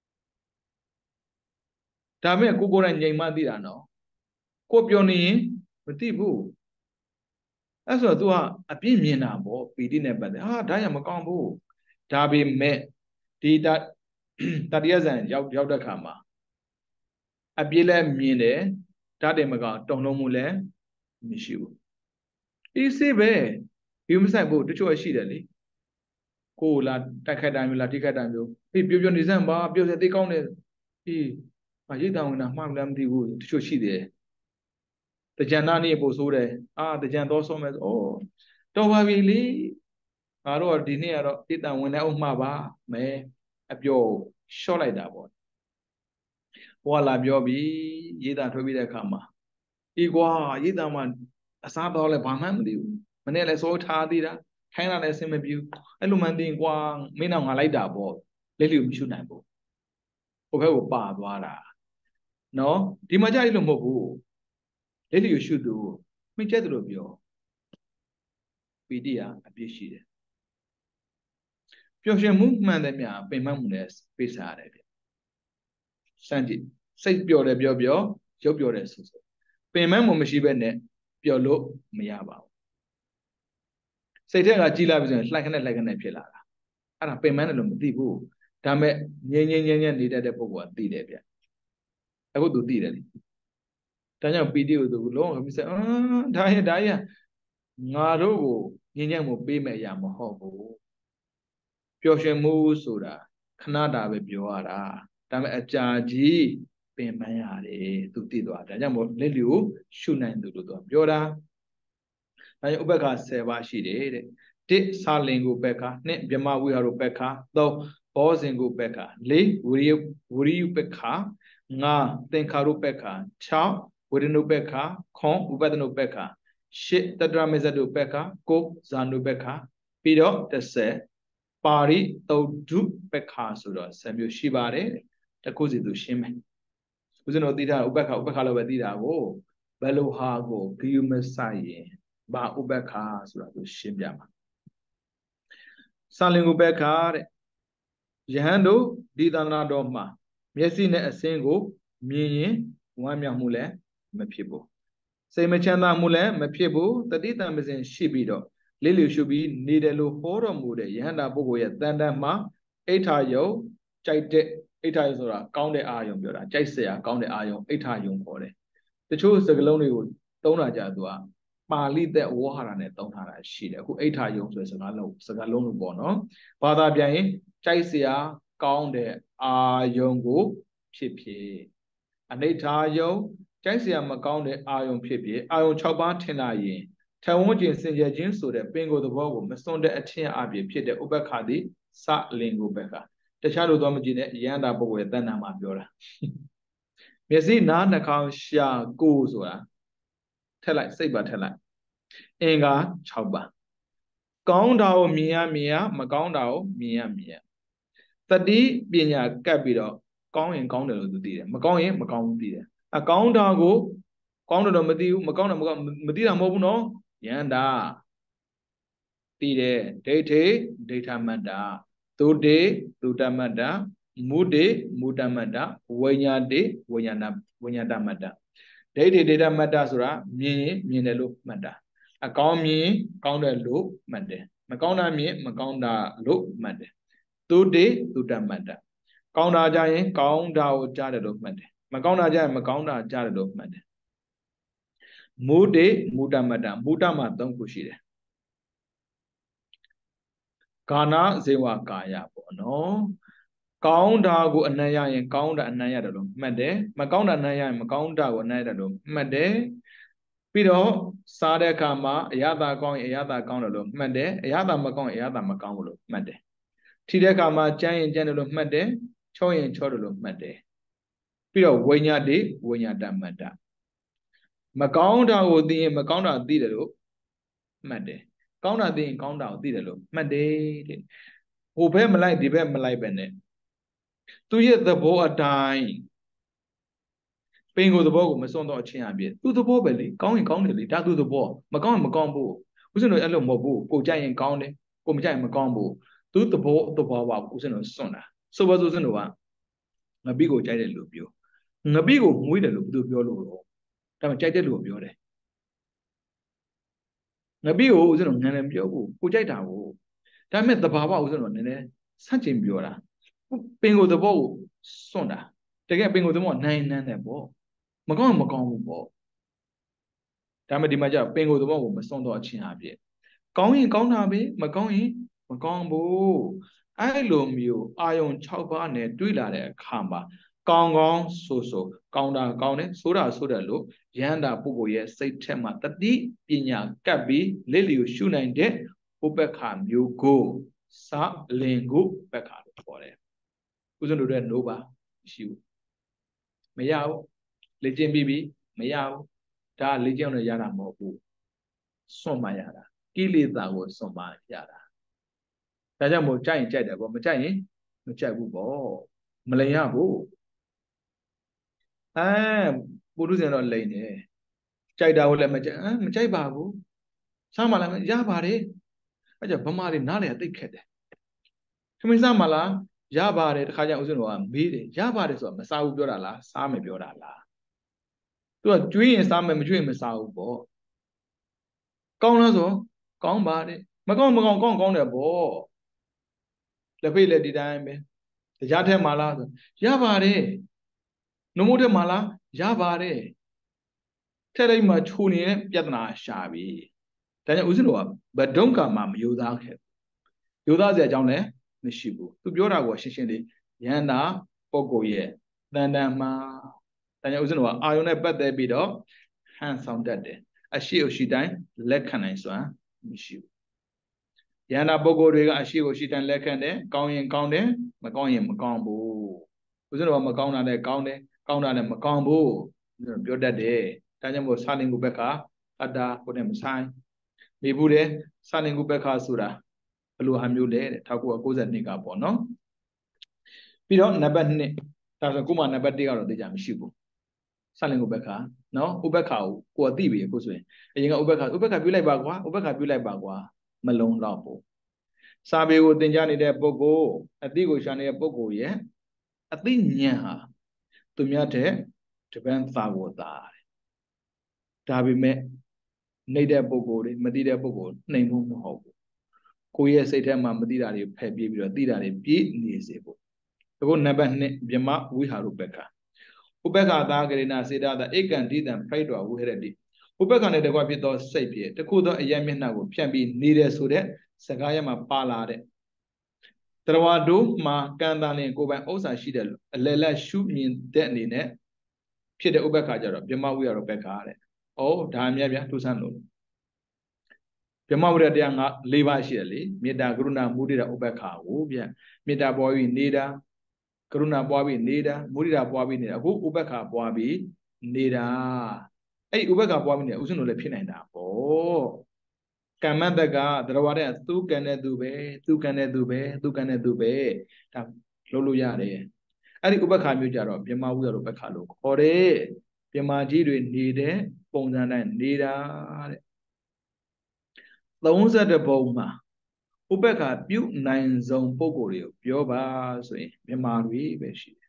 ဒါမဲ့ကိုကိုယ်တိုင်ငြိမ်မှသိတာနော်ကိုပျော်နေရင်မသိဘူးအဲ့ဆိုတော့ तू ကအပြစ်မြင်တာပေါ့ပီတိနဲ့ပတ်သက်ဟာဒါရမကောင်းဘူးဒါပေမဲ့ဒီတတတိယဇန်ရောက်ရောက်တဲ့ခါမှာအပြစ်လည်းမြင်တယ်ဓာတ်တယ်မကောင်တုံလုံးမှုလည်းမရှိဘူးအေးစေးပဲဒီမဆိုင်ဘူးတချို့ရှိတယ်လေကိုလာတိုက်ခိုက်တာမျိုးလားထိခိုက်တာမျိုးအေးပြောပြောနေစမ်းပါပြောစသိကောင်းတယ်အေးဟာရိတ်တောင်ဝင်တာမှမလားမသိဘူးတချို့ရှိတယ်တကြံနာနေပို့ဆိုးတယ်အာတကြံတော့ဆုံးမယ်ဩတော်ပါပြီလေငါတို့ဒီနေ့ကတော့ရိတ်တောင်ဝင်တဲ့ဥမှပါမဲအပြောရှော့လိုက်တာပေါ့ဟိုကလာပြောပြီးရေးတာထွက်ပြီးတဲ့အခါမှာအေးကွာရေးတာမှအစားတော့လဲဘာမှမသိဘူးမနေ့လဲစိုးထားသေးတာခိုင်းတာလည်းအဆင်မပြေဘူးအဲ့လိုမှန်းသိရင်ကွာမင်းတော့ငါလိုက်တာပေါ့လက်လျူမရှုနိုင်ဘူးဟိုဘက်ကိုပါသွားတာနော်ဒီမှာကြိုက်လို့မဟုတ်ဘူးလက်လျူရှုသူမင်းကျက်တယ်လို့ပြောပီတိကအပြည့်ရှိတယ်ပျော်ရွှင်မှုမှန်တယ်မြပင်မမှုနဲ့ပိတ်စားရတယ်ဗျစမ်းကြည့်စိတ်ပျော်တယ်ပြောပြောရုပ်ပျော်တယ်ဆိုဆိုပင်မမှုမရှိဘဲနဲ့ပျော်လို့မရပါဘူးစိတ်ထဲကကြည်လာပြီဆိုရင်လှိုက်ခနဲ့လှိုက်ခနဲ့ဖြစ်လာတာအဲ့ဒါပင်မတယ်လို့မသိဘူးဒါမဲ့ငြင်းငြင်းငြင်းငြင်းနေတတ်တဲ့ပုဂ္ဂိုလ်ကသိတယ်ဗျအခုသူသိတယ်လေဒါကြောင့်ပီတိကိုသူလုံးဝမစအာဒါရဒါရငါတို့ကိုငြင်းငြင်းမှုပေးမဲ့အရာမဟုတ်ဘူးပျော်ရွှင်မှုဆိုတာခဏတာပဲပြောရတာဒါပေမဲ့အကြာကြီးပင်ပန်းရတယ်သူသိသွားဒါကြောင့်မို့လက်လျူရှုနိုင်သူလို့သူပြောတာဒါကြောင့်ဥပ္ပခါဆယ်ပါးရှိတယ်တဲ့တစ်စာလင်ကိုပက္ခနှစ်ဗြဟ္မဝိဟာရုပက္ခသုံးဘောဇင်ကိုပက္ခလေးဝိရိယဝိရိယပက္ခငါးသင်္ခါရုပက္ခခြောက်ဝေဒနုပက္ခခွန်ဥပဒနုပက္ခရှစ်တတရမေဇတုပက္ခကိုဇာနုပက္ခပြီးတော့တစ်ဆက်ပါရိသုဒ္ဓုပက္ခဆိုတော့ဆယ်မျိုးရှိပါတယ်တခုစီသူရှင်းမယ်ဦးဇင်းတို့သိတာဥပက္ခဥပက္ခလို့ပဲသိတာကိုဘယ်လိုဟာကိုဂယုမဆိုင်ရင်ဘာဥပက္ခဆိုတာသူရှင်းပြမှာစာလင်ဥပက္ခတဲ့ယဟန်တို့ဒီသန္တာတော်မှာမျက်စိနဲ့အစင်းကိုမြင်ရင်ဝမ်းမြောက်မှုလည်းမဖြစ်ဘူးစိတ်မချမ်းသာမှုလည်းမဖြစ်ဘူးတတိတံပစဉ်ရှိပြီးတော့လေးလျူရှုပြီးနေတယ်လို့ဟောတော်မူတဲ့ယဟန္တာပုဂ္ဂိုလ်ရဲ့တန်တန်မှာအိဋ္ဌာယုံကြိုက်တဲ့အိဋ္ဌာယုံဆိုတာကောင်းတဲ့အာယုံပြောတာကြိုက်စရာကောင်းတဲ့အာယုံအိဋ္ဌာယုံခေါ်တယ်တချို့စကားလုံးတွေကိုသုံးတာကြသူကပါဠိသက်ဝေါဟာရနဲ့သုံးထားတာရှိတယ်အခုအိဋ္ဌာယုံဆိုတဲ့စကားလုံးစကားလုံးလို့ပေါ့နော်ဘာသာပြန်ရင်ကြိုက်စရာကောင်းတဲ့အာယုံကိုဖြစ်ဖြစ်အနိဋ္ဌာယုံကြိုက်စရာမကောင်းတဲ့အာယုံဖြစ်ဖြစ်အာယုံ၆ပါးထင်လာရင်ထဝန်းကျင်စင်ကြယ်ခြင်းဆိုတဲ့ပင်ကိုယ်သဘောကိုမစွန့်တဲ့အထင်အပြည့်ဖြစ်တဲ့ဥပ္ပခါတိစလင်ကိုဘက်ကတခြားလိုတော့မကြည့်နဲ့ရဟန္တာပုဂ္ဂိုလ်ရဲ့တဏ္ဍာမှာပြောတာမျက်စိနားနှာခေါင်းရှာကိုယ်ဆိုတာထက်လိုက်စိတ်ပါထက်လိုက်အင်္ဂါ၆ပါးကောင်းတာကိုမြင်ရမြင်ရမကောင်းတာကိုမြင်ရမြင်ရတတိပညာကပ်ပြီးတော့ကောင်းရင်ကောင်းတယ်လို့သူသိတယ်မကောင်းရင်မကောင်းဘူးသိတယ်အကောင်းတာကိုကောင်းတယ်တော့မသိဘူးမကောင်းတာမကောင်းမသိတာမဟုတ်ဘူးနော်ယန္တာသိတယ်ဒိဋ္ဌိဒိဋ္ဌမတ္တာသုတေသုတမတ္တာမုတေမုတမတ္တာဝိညာတေဝိညာဏဝိညာတမတ္တာဒိဋ္ဌိဒိဋ္ဌမတ္တာဆိုတာမြင်ရင်မြင်တယ်လို့မှတ်တာအကောင်းမြင်ကောင်းတယ်လို့မှတ်တယ်မကောင်းတာမြင်မကောင်းတာလို့မှတ်တယ်သုတေသုတမတ္တာကောင်းတာကြရင်ကောင်းတာကိုကြားတယ်လို့မှတ်တယ်မကောင်းတာကြရင်မကောင်းတာကြားတယ်လို့မှတ်တယ်မုတေမုတမတ္တာမုတမှာသုံးခုရှိတယ်ကာဏဇေဝကာယပေါ့နော်ကောင်းတာကိုအနံ့ရရင်ကောင်းတာအနံ့ရတယ်လို့မှတ်တယ်မကောင်းတာအနံ့ရရင်မကောင်းတာကိုအနံ့ရတယ်လို့မှတ်တယ်ပြီးတော့စားတဲ့အခါမှာအရသာကောင်းရင်အရသာကောင်းတယ်လို့မှတ်တယ်အရသာမကောင်းရင်အရသာမကောင်းဘူးလို့မှတ်တယ်ထိတဲ့အခါမှာကြမ်းရင်ကြမ်းတယ်လို့မှတ်တယ်ချောရင်ချောတယ်လို့မှတ်တယ်ပြီးတော့ဝိညာတိဝိညာတမတ္တမကောင်းတာကိုသိရင်မကောင်းတာသိတယ်လို့မှတ်တယ်ကောင်းတာသိရင်ကောင်းတာကိုသိတယ်လို့မှတ်တယ်တဲ့ဟိုဘက်မလိုက်ဒီဘက်မလိုက်ပဲနဲ့သူရဲ့သဘောအတိုင်းပင်ကိုယ်သဘောကိုမစွန့်တော့အချင်းအပြည့်သူ့သဘောပဲလေကောင်းရင်ကောင်းတယ်လေဒါသူ့သဘောမကောင်းရင်မကောင်းဘူးဦးဇင်းတို့အဲ့လိုမဟုတ်ဘူးကိုကြိုက်ရင်ကောင်းတယ်ကိုမကြိုက်ရင်မကောင်းဘူးသူ့သဘောသဘောပါဦးဇင်းတို့စွန့်တာဆိုပါစို့ဦးဇင်းတို့ကငပိကိုကြိုက်တယ်လို့ပြောငပိကိုမွေးတယ်လို့ဘယ်သူပြောလို့တော့ဒါမှကြိုက်တယ်လို့ပြောတယ်ငပိကိုဦးဇင်းတို့ငံလည်းပြောဘူးကိုကြိုက်တာကိုဒါပေမဲ့သဘာဝဦးဇင်းတို့နည်းနည်းဆန့်ကျင်ပြောတာပင်ကိုယ်သဘောကိုစွန့်တာတကယ်ပင်ကိုယ်သဘောနိုင်နန်းတယ်ပေါ့မကောင်းရင်မကောင်းဘူးပေါ့ဒါမှဒီမှာကျပင်ကိုယ်သဘောကိုမစွန့်တော့အချင်းအပြည့်ကောင်းရင်ကောင်းတာပဲမကောင်းရင်မကောင်းဘူးအဲ့လိုမျိုးအာယုံ၆ပါးနဲ့တွေးလာတဲ့အခါမှာကောင်းကောင်းဆိုဆိုကောင်းတာကောင်းတယ်ဆိုတာဆိုတယ်လို့ယန္တာပုဂ္ဂိုလ်ရဲ့စိတ်ထက်မှာတတိပညာကပ်ပြီးလက်လျူရှုနိုင်တဲ့ဥပ္ပခါမျိုးကိုစလင်ကိုဥပ္ပခါလို့ခေါ်တယ်ဦးဇင်းတို့ရဲ့နိုးပါရှိဘူးမရဘူးလေ့ကျင့်ပြီးပြီမရဘူးဒါလေ့ကျင့်လို့ရတာမဟုတ်ဘူးစွန့်မှရတာကိလေသာကိုစွန့်မှရတာဒါကြောင့်မို့ကြိုက်ရင်ကြိုက်တယ်ပေါ့မကြိုက်ရင်မကြိုက်ဘူးပေါ့မလိန်ရဘူးအဲပုထုဇဉ်တော့လိန်တယ်ကြိုက်တာကိုလည်းမကြိုက်အဲမကြိုက်ပါဘူးစားမှလည်းရပါတယ်အဲကြောင့်ဗမာတွေနားလေသိခက်တယ်ခမင်းစားမှလားရပါတယ်တခါကျဦးဇင်းတို့ကမေးတယ်ရပါတယ်ဆိုတာမစားဘူးပြောတာလားစားမယ်ပြောတာလားသူကကျွေးရင်စားမယ်မကျွေးရင်မစားဘူးပေါ့ကောင်းလားဆိုကောင်းပါတယ်မကောင်းမကောင်းကောင်းကောင်းတယ်ပေါ့လက်ဖိတ်လည်းဒီတိုင်းပဲတရားထက်မှလားဆိုရပါတယ်နှုတ်မိုးထက်မှလားရပါတယ်ထက်လိုက်မှခြုံနေတဲ့ပြဿနာရှာပြီဒါကြောင့်ဦးဇင်းတို့ကဘဒုံကမှမယိုသားခဲ့ယိုသားစရာအကြောင်းလည်းမရှိဘူးသူပြောတာကရှင်းရှင်းလေးယန္တာပုဂ္ဂိုလ်ရဲ့တန်တန်မှာဒါကြောင့်ဦးဇင်းတို့ကအာယုန်နဲ့ပတ်သက်ပြီးတော့ဟန်ဆောင်တတ်တယ်အရှိအရှိတိုင်းလက်ခံနိုင်စွမ်းမရှိဘူးယန္တာပုဂ္ဂိုလ်တွေကအရှိကိုရှိတိုင်းလက်ခံတယ်ကောင်းရင်ကောင်းတယ်မကောင်းရင်မကောင်းဘူးဦးဇင်းတို့ကမကောင်းတာလည်းကောင်းတယ်ကောင်းတာလည်းမကောင်းဘူးပြောတတ်တယ်ဒါကြောင့်မို့စာလင်ကုဘက်ကအတ္တကိုနဲ့မဆိုင်မိဘူးတယ်စာလင်ကုဘက်ကဆိုတာဘယ်လိုဟာမျိုးလဲတဲ့၁၉၉၂ကပေါ့နော်ပြီးတော့နံပါတ်၂ဒါဆိုခုမှနံပါတ်၁ကတော့သိကြမရှိဘူးစာလင်ကုဘက်ကနော်ဥပ္ပခါကိုကိုယ်သိပြီအခုဆိုရင်အရင်ကဥပ္ပခါဥပ္ပခါပြုလိုက်ပါကွာဥပ္ပခါပြုလိုက်ပါကွာမလုံးတော့ဘူးစာပေကိုသင်ကြားနေတဲ့ပုဂ္ဂိုလ်အတိကိုရှာနေတဲ့ပုဂ္ဂိုလ်ရဲ့အသိဉာဏ်ဟာသူများတဲ့တပန်းသာကိုသာဒါပေမဲ့နေတဲ့ပုဂ္ဂိုလ်တွေမသိတဲ့ပုဂ္ဂိုလ်နှိမ်ဖို့မဟုတ်ဘူးကိုယ့်ရဲ့စိတ်ထဲမှာမသိတာတွေဖယ်ပြေးပြီးတော့သိတာတွေပြည့်နေစေဖို့အခုနံပါတ်နှစ်မြမဝိဟာရုပ္ပခာဥပ္ပခာသာကရေနာစေတသာဧကံဒိတံဖိုက်တော်ဝုဟရတိဥပ္ပခာနဲ့တကွဖြစ်သောစိတ်ဖြစ်တခုသောအယံမျက်နှာကိုဖြန့်ပြီးနေတယ်ဆိုတဲ့စကားရမှာပါလာတဲ့တရဝါတို့မှာကံတန်လင်ကိုယ်ပိုင်ဥစ္စာရှိတယ်လို့အလယ်လက်ရှုမြင်တဲ့အနေနဲ့ဖြစ်တဲ့ဥပ္ပခာကြတော့မြမဝိဟာရုပ္ပခာတဲ့။အော်ဒါမြတ်ဗျာထူးဆန်းလို့မြမဝိရတရားငါ၄ပါးရှိတယ်လေမေတ္တာကရုဏာမုဒိတာဥပ္ပခာကိုဗျမေတ္တာပွားပြီးနေတာကရုဏာပွားပြီးနေတာမုဒိတာပွားပြီးနေတာအခုဥပ္ပခာပွားပြီးနေတာအဲ့ဥပ္ပခာပွားပြီးနေတာဥစဉ်တို့လည်းဖြစ်နိုင်တာပေါ့ကမ္မတကသရဝရတဲ့သူကံတဲ့သူပဲသူကံတဲ့သူပဲသူကံတဲ့သူပဲဒါလုပ်လို့ရတယ်အဲ့ဒီဥပ္ပခာမျိုးကြတော့မြမဝိရဥပ္ပခာလို့ခေါ်တယ်မြမကြီးတွေနေတဲ့ပုံစံတိုင်းနေတာတဲ့သုံးဆယ့်တစ်ပုံမှာဥပ္ပခာပြုနိုင်ဆုံးပုံကိုယ်တွေကိုပြောပါဆိုရင်မြမတွေပဲရှိတယ်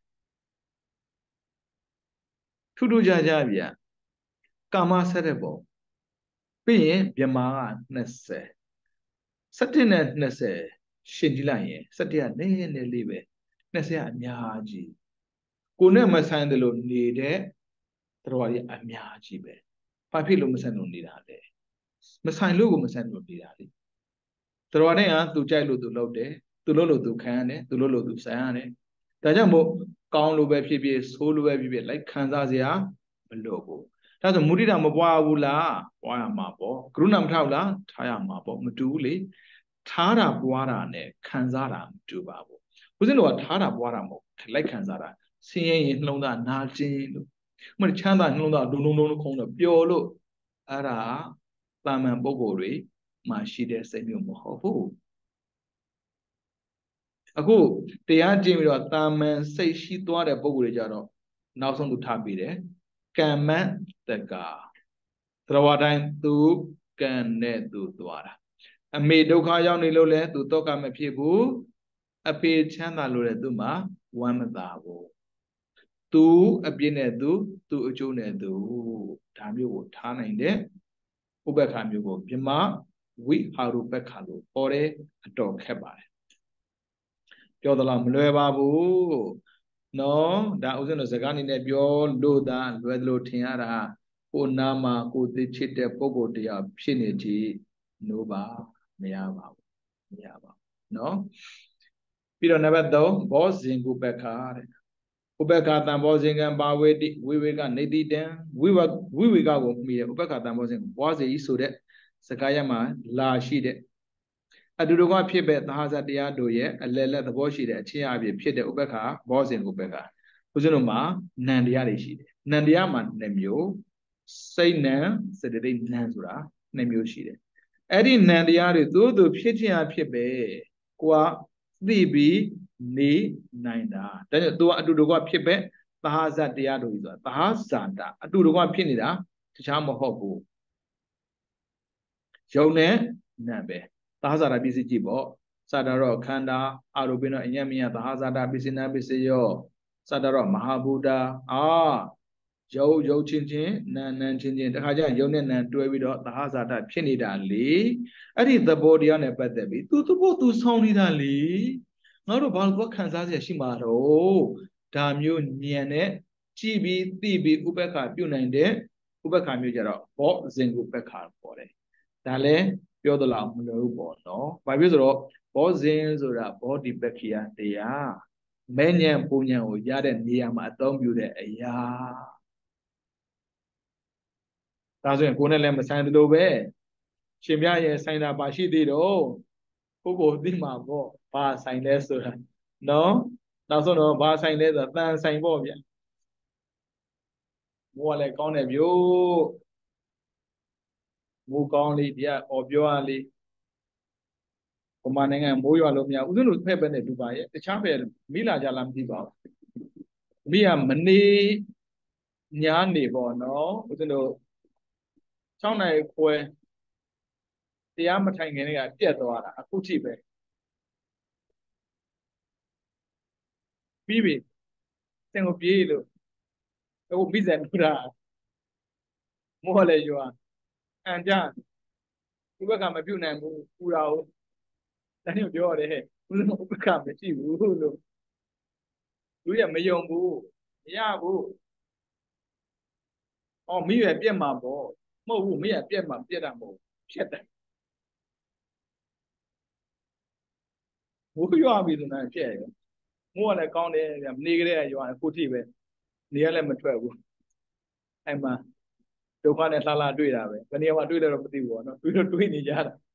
ထူးထူးခြားခြားဗျာကာမဆက်တဲ့ပုံပြီးရင်မြမကနှစ်ဆယ်စက်တင်နဲ့နှစ်ဆယ်ရှင်ကြည့်လိုက်ရင်စက်တရနည်းနည်းလေးပဲနှစ်ဆယ်ကအများကြီးကိုနဲ့မဆိုင်တယ်လို့နေတဲ့တော်ရည်အများကြီးပဲဘာဖြစ်လို့မဆိုင်လို့နေတာလဲမဆိုင်လို့ကိုမဆိုင်လို့နေတာလေတော်နဲ့ကသူကြိုက်လို့သူလုပ်တယ်သူလုပ်လို့သူခံရတယ်သူလုပ်လို့သူဆိုင်ရတယ်ဒါကြောင့်မို့ကောင်းလို့ပဲဖြစ်ဖြစ်ဆိုးလို့ပဲဖြစ်ဖြစ်လိုက်ခံစားစရာမလိုဘူးဒါဆိုမုဒိတာမပွားဘူးလားပွားရမှာပေါ့ကရုဏာမထားဘူးလားထားရမှာပေါ့မတူဘူးလေထားတာပွားတာနဲ့ခံစားတာမတူပါဘူးဦးဇင်းတို့ကထားတာပွားတာမဟုတ်လိုက်ခံစားတာဆင်းရဲရင်နှလုံးသားနာကျင်လို့မချမ်းသာနှလုံးသားဒုံဒုံဒုံခုံးတော့ပျော်လို့အဲ့ဒါတာမန်ပုဂ္ဂိုလ်တွေမှာရှိတဲ့စိတ်မျိုးမဟုတ်ဘူးအခုတရားကျင့်ပြီးတော့တာမန်စိတ်ရှိသွားတဲ့ပုဂ္ဂိုလ်တွေကြတော့နောက်ဆုံးသူထားပြီးတယ်ကမ္မတကသရဝတိုင်းသူကံနဲ့သူသွားတာအမေဒုက္ခရောက်နေလို့လဲသူတောကမဖြစ်ဘူးအပေချမ်းသာလို့လဲသူမှဝမ်းမသာဘူးသူအပြစ်နဲ့သူသူအကျိုးနဲ့သူဒါမျိုးကိုထားနိုင်တဲ့ဥပ္ပခါမျိုးကိုမြမဝိဟာရုပ္ပခါလို့ခေါ်တယ်အတော်ခက်ပါတယ်ပြောသလားမလွယ်ပါဘူးနော်ဒါဥစဉ်တို့စကားအနေနဲ့ပြောလို့သာလွယ်သလိုထင်ရတာကိုနာမှာကိုသိချစ်တဲ့ပုံကိုတရားဖြစ်နေကြလို့ပါမရပါဘူးမရပါဘူးနော်ပြီးတော့နံပါတ်သုံးဘောဇင်ကုပ္ပခါတဲ့ဥပ္ပခာတံဘောဇင်ကံပါဝေတိဝိဝေကနေတိတံဝိဝဝိဝေကကိုမှီတဲ့ဥပ္ပခာတံဘောဇင်ကိုပွားစေဆိုတဲ့စကားရမှာလာရှိတဲ့အတူတကွဖြစ်ပဲသဟဇတရားတို့ရဲ့အလယ်လက်သဘောရှိတဲ့အချင်းအပြည့်ဖြစ်တဲ့ဥပ္ပခာဘောဇင်ဥပ္ပခာဦးဇင်းတို့မှာနံတရားတွေရှိတယ်နံတရားမှာနှစ်မျိုးစိတ်နံစေတသိက်နံဆိုတာနှစ်မျိုးရှိတယ်အဲ့ဒီနံတရားတွေသို့သို့ဖြစ်ခြင်းအဖြစ်ပဲကိုကသိပြီးနေနိုင်တာဒါကြောင့်သူကအတူတကွဖြစ်ပဲသဟဇတရားတို့ကြီးဆိုတာသဟဇာတာအတူတကွဖြစ်နေတာတခြားမဟုတ်ဘူးယုံနဲ့နံပဲသဟဇာတာပစ္စည်းကြည့်ပေါ့စတာတော့ခန္ဓာအာရုပိနောအညမယသဟဇာတာပစ္စည်းနာပစ္စယောစတာတော့မဟာဗုဒ္ဓအာယုတ်ယုတ်ချင်းချင်းနာနန်ချင်းချင်းတခါကျယုံနဲ့နံတွဲပြီးတော့သဟဇာတာဖြစ်နေတာလေအဲ့ဒီသဘောတရားနဲ့ပတ်သက်ပြီးသူသဘောသူဆောင်းနေတာလေငါတို့ဘာလို့ခံစားရရှိမှာတော့ဒါမျိုးဉာဏ်နဲ့ကြည့်ပြီးသိပြီးဥပ္ပခါပြုနိုင်တဲ့ဥပ္ပခါမျိုးကြတော့ဘောဇင်ဥပ္ပခါပေါ်တယ်ဒါလည်းပြောသလားမလို့ဘူးပေါ့နော်။ဘာဖြစ်ဆိုတော့ဘောဇင်ဆိုတာဘောဓိပက္ခိယတရားမဲညံပုံညံကိုရတဲ့နေရာမှာအသုံးပြုတဲ့အရာဒါဆိုရင်ကိုယ်နဲ့လည်းမဆိုင်သလိုပဲရှင်ပြရဲ့ဆိုင်တာပါရှိသေးတော့ကိုကိုသိမှာပေါ့ဘာဆိုင်လဲဆိုတာနော်နောက်ဆုံးတော့ဘာဆိုင်လဲဆိုတာတန်ဆိုင်ပေါ့ဗျမိုးကလည်းကောင်းတယ်ဗျို့မိုးကောင်းလေးတရားអော်ပြောရလေးဗမာနိုင်ငံမိုးရွာလို့မရဦးဇင်းတို့ဖက်ပဲနဲ့ဒူပါရဲ့တခြားဖက်မိလာကြလားမသိပါဘူးမိကမနေညာနေပေါ့နော်ဦးဇင်းတို့၆နိုင်ခွဲတရားမထိုင်ခင်ကပြက်သွားတာအခုထိပဲပြီးပြီ sen koပြေးလို့ဟိုမိစံထူတာမောလေရွာအန်ကြဥပက္ခမပြုတ်နိုင်ဘူးပူတာကိုတနေ့ပြောရတယ်ဟဲ့ဦးဇင်းဥပက္ခမရှိဘူးလို့လူရမယုံဘူးမရဘူးအော်မိရပြက်မှာပေါ့မဟုတ်ဘူးမိရပြက်မှာပြက်တာမဟုတ်ဖြက်တယ်မိုးရွာပြီဆိုတော့ဖြက်ရမိုးကလည်းကောင်းတယ်နေကြတဲ့ရွာအခုထိပဲနေရလည်းမထွက်ဘူးအဲ့မှာဒုက္ခနဲ့လှလှတွေ့တာပဲဘယ်နေရာမှာတွေ့တယ်တော့မသိဘူးပေါ့နော်တွေ့တော့တွေ့နေကြတာဒါ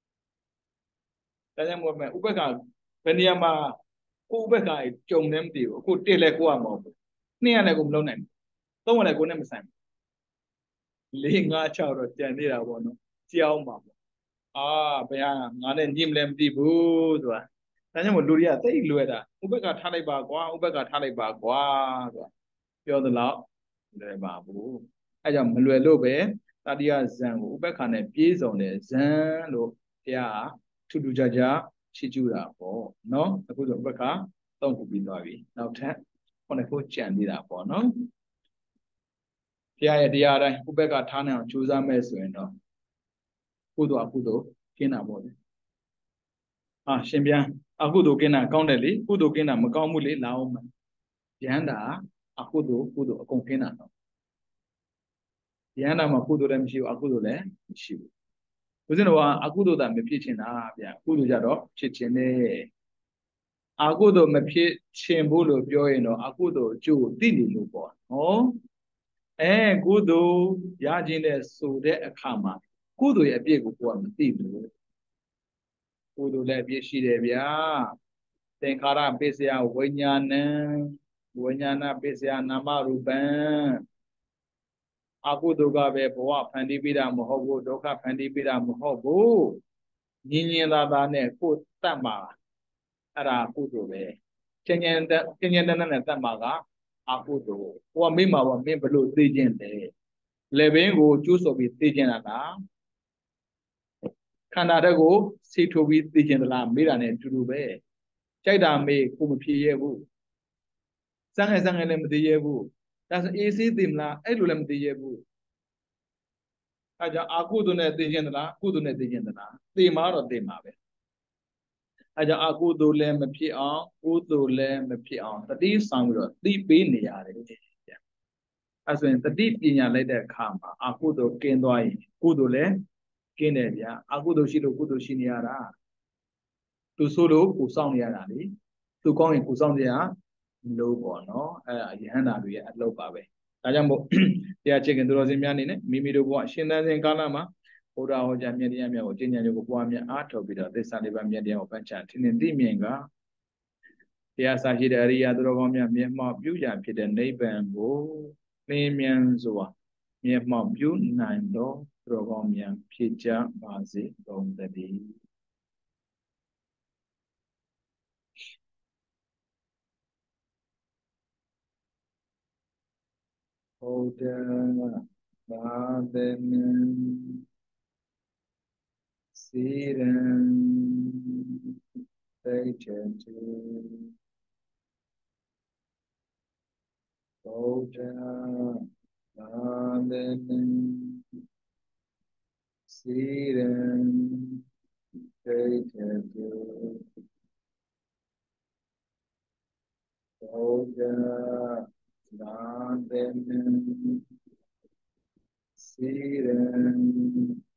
ကြောင့်မို့မဲ့ဥပက္ခဘယ်နေရာမှာကိုဥပက္ခကြုံနေမသိဘူးအခုတစ်လဲကိုကမဟုတ်ဘူးနှစ်ရလည်းကိုမလုံးနိုင်ဘူးသုံးရလည်းကိုနဲ့မဆိုင်ဘူးလေးငါးခြောက်တော့ကြံနေတာပေါ့နော်ကြောင်းပါပေါ့အာဘယ်ဟာငါနဲ့ညင်မလဲမသိဘူးဆိုတာဒါကြောင့်မို့လူတွေကသိလွယ်တာဥပက္ခထားလိုက်ပါကွာဥပက္ခထားလိုက်ပါကွာဆိုတာပြောသလောက်လွယ်ပါဘူးအဲကြောင့်မလွယ်လို့ပဲတတိယဇန်ကိုဥပက္ခနဲ့ပြေးစုံတဲ့ဇန်လို့ဘုရားထူးထူးခြားခြားချီးကျူးတာပေါ့နော်အခုဆိုဥပက္ခသုံးခုပြီးသွားပြီနောက်ထပ်ခုနှစ်ခုကြံသေးတာပေါ့နော်ဘုရားရဲ့တရားတိုင်းဥပက္ခထားနိုင်အောင်ကြိုးစားမဲ့ဆိုရင်တော့ကုသိုလ်အကုသိုလ်ကျင်းတာပေါ့လေအာရှင်ဗျာအကုသိုလ်ကင်းတာကောင်းတယ်လေကုသိုလ်ကင်းတာမကောင်းဘူးလေလာအောင်ဗျမ်းတာအကုသိုလ်ကုသိုလ်အကုန်ကင်းတာတော့ဗျမ်းတာမှာကုသိုလ်လည်းမရှိဘူးအကုသိုလ်လည်းမရှိဘူးဦးဇင်းတော်ကအကုသိုလ်တာမဖြစ်ချင်တာဗျာကုသိုလ်ကြတော့ဖြစ်ချင်တယ်အကုသိုလ်မဖြစ်ချင်ဘူးလို့ပြောရင်တော့အကုသိုလ်အကျိုးသိနေလို့ပေါ့နော်အဲကုသိုလ်ရခြင်းတဲ့ဆိုတဲ့အခါမှာကုသိုလ်ရဲ့အပြည့်ကိုကိုယ်ကမသိဘူးကုသိုလ်လည်းအပြည့်ရှိတယ်ဗျာသင်္ခါရပစ္စယဝိညာဏံဝိညာဏပစ္စယနာမရူပံအကုသိုလ်ကပဲဘဝဖန်တီးပေးတာမဟုတ်ဘူးဒုက္ခဖန်တီးပေးတာမဟုတ်ဘူးညင်ညင်သာသာနဲ့ကိုယ်တတ်မှာအဲ့ဒါကုသိုလ်ပဲကျင်ကျင်တဲ့ကျင်ကျင်တဲ့နဲ့တတ်မှာကအကုသိုလ်ကိုကမိမှာပေါ့မင်းဘလို့သိခြင်းလဲလေဘင်းကိုကျိုးစော်ပြီးသိခြင်းလားခန္ဓာတက်ကိုစိတ်ထိုးပြီးသိခြင်းလားမေးတာနဲ့အတူတူပဲကြိုက်တာမေးကိုမဖြေရဘူးစမ်းငယ်စမ်းငယ်လည်းမသိရဘူးဒါဆိုအေးစေးသိမလားအဲ့လိုလည်းမသိရဘူးအဲကြောင့်အကုသိုလ်နဲ့သိခြင်းလားကုသိုလ်နဲ့သိခြင်းလားသိမှာတော့သိမှာပဲအဲကြောင့်အကုသိုလ်လည်းမဖြစ်အောင်ကုသိုလ်လည်းမဖြစ်အောင်တတိဆောင်ပြီးတော့သိပေးနေရတယ်အဲဆိုရင်တတိပညာလိုက်တဲ့အခါမှာအကုသိုလ်ကင်းသွားရင်ကုသိုလ်လည်းကင်းတယ်ဗျာအကုသိုလ်ရှိလို့ကုသိုလ်ရှိနေရတာသူဆိုလို့ကိုစောင့်နေရတာလေသူကောင်းရင်ကိုစောင့်ကြရလို့ပေါ့နော်အဲအယဟန္တာတွေရဲ့အလုပ်ပါပဲဒါကြောင့်မို့တရားချစ်ခင်သူတော်စင်များအနေနဲ့မိမိတို့ဘဝရှင်သန်စဉ်ကာလမှာဘုရားဟောကြားမြတ်တရားများကိုကျင့်ကြံကြကိုပွားများအားထုတ်ပြီးတော့သစ္စာလေးပါးမြတ်တရားကိုပတ်ချထင်ထင်သိမြင်ကတရားစာရှိတဲ့အရိယာသူတော်ကောင်းများမျက်မှောက်ပြုရာဖြစ်တဲ့နိဗ္ဗာန်ကိုလင်းမြန်စွာမျက်မှောက်ပြုနိုင်သောသူတော်ကောင်းများဖြစ်ကြပါစေကုန်သတည်းဘုဒ္ဓဘာသေနံစီရံသိတ္တေဘုဒ္ဓဘာသေနံစီရံသိတ္တေဘုဒ္ဓဘာသေနံစီရံ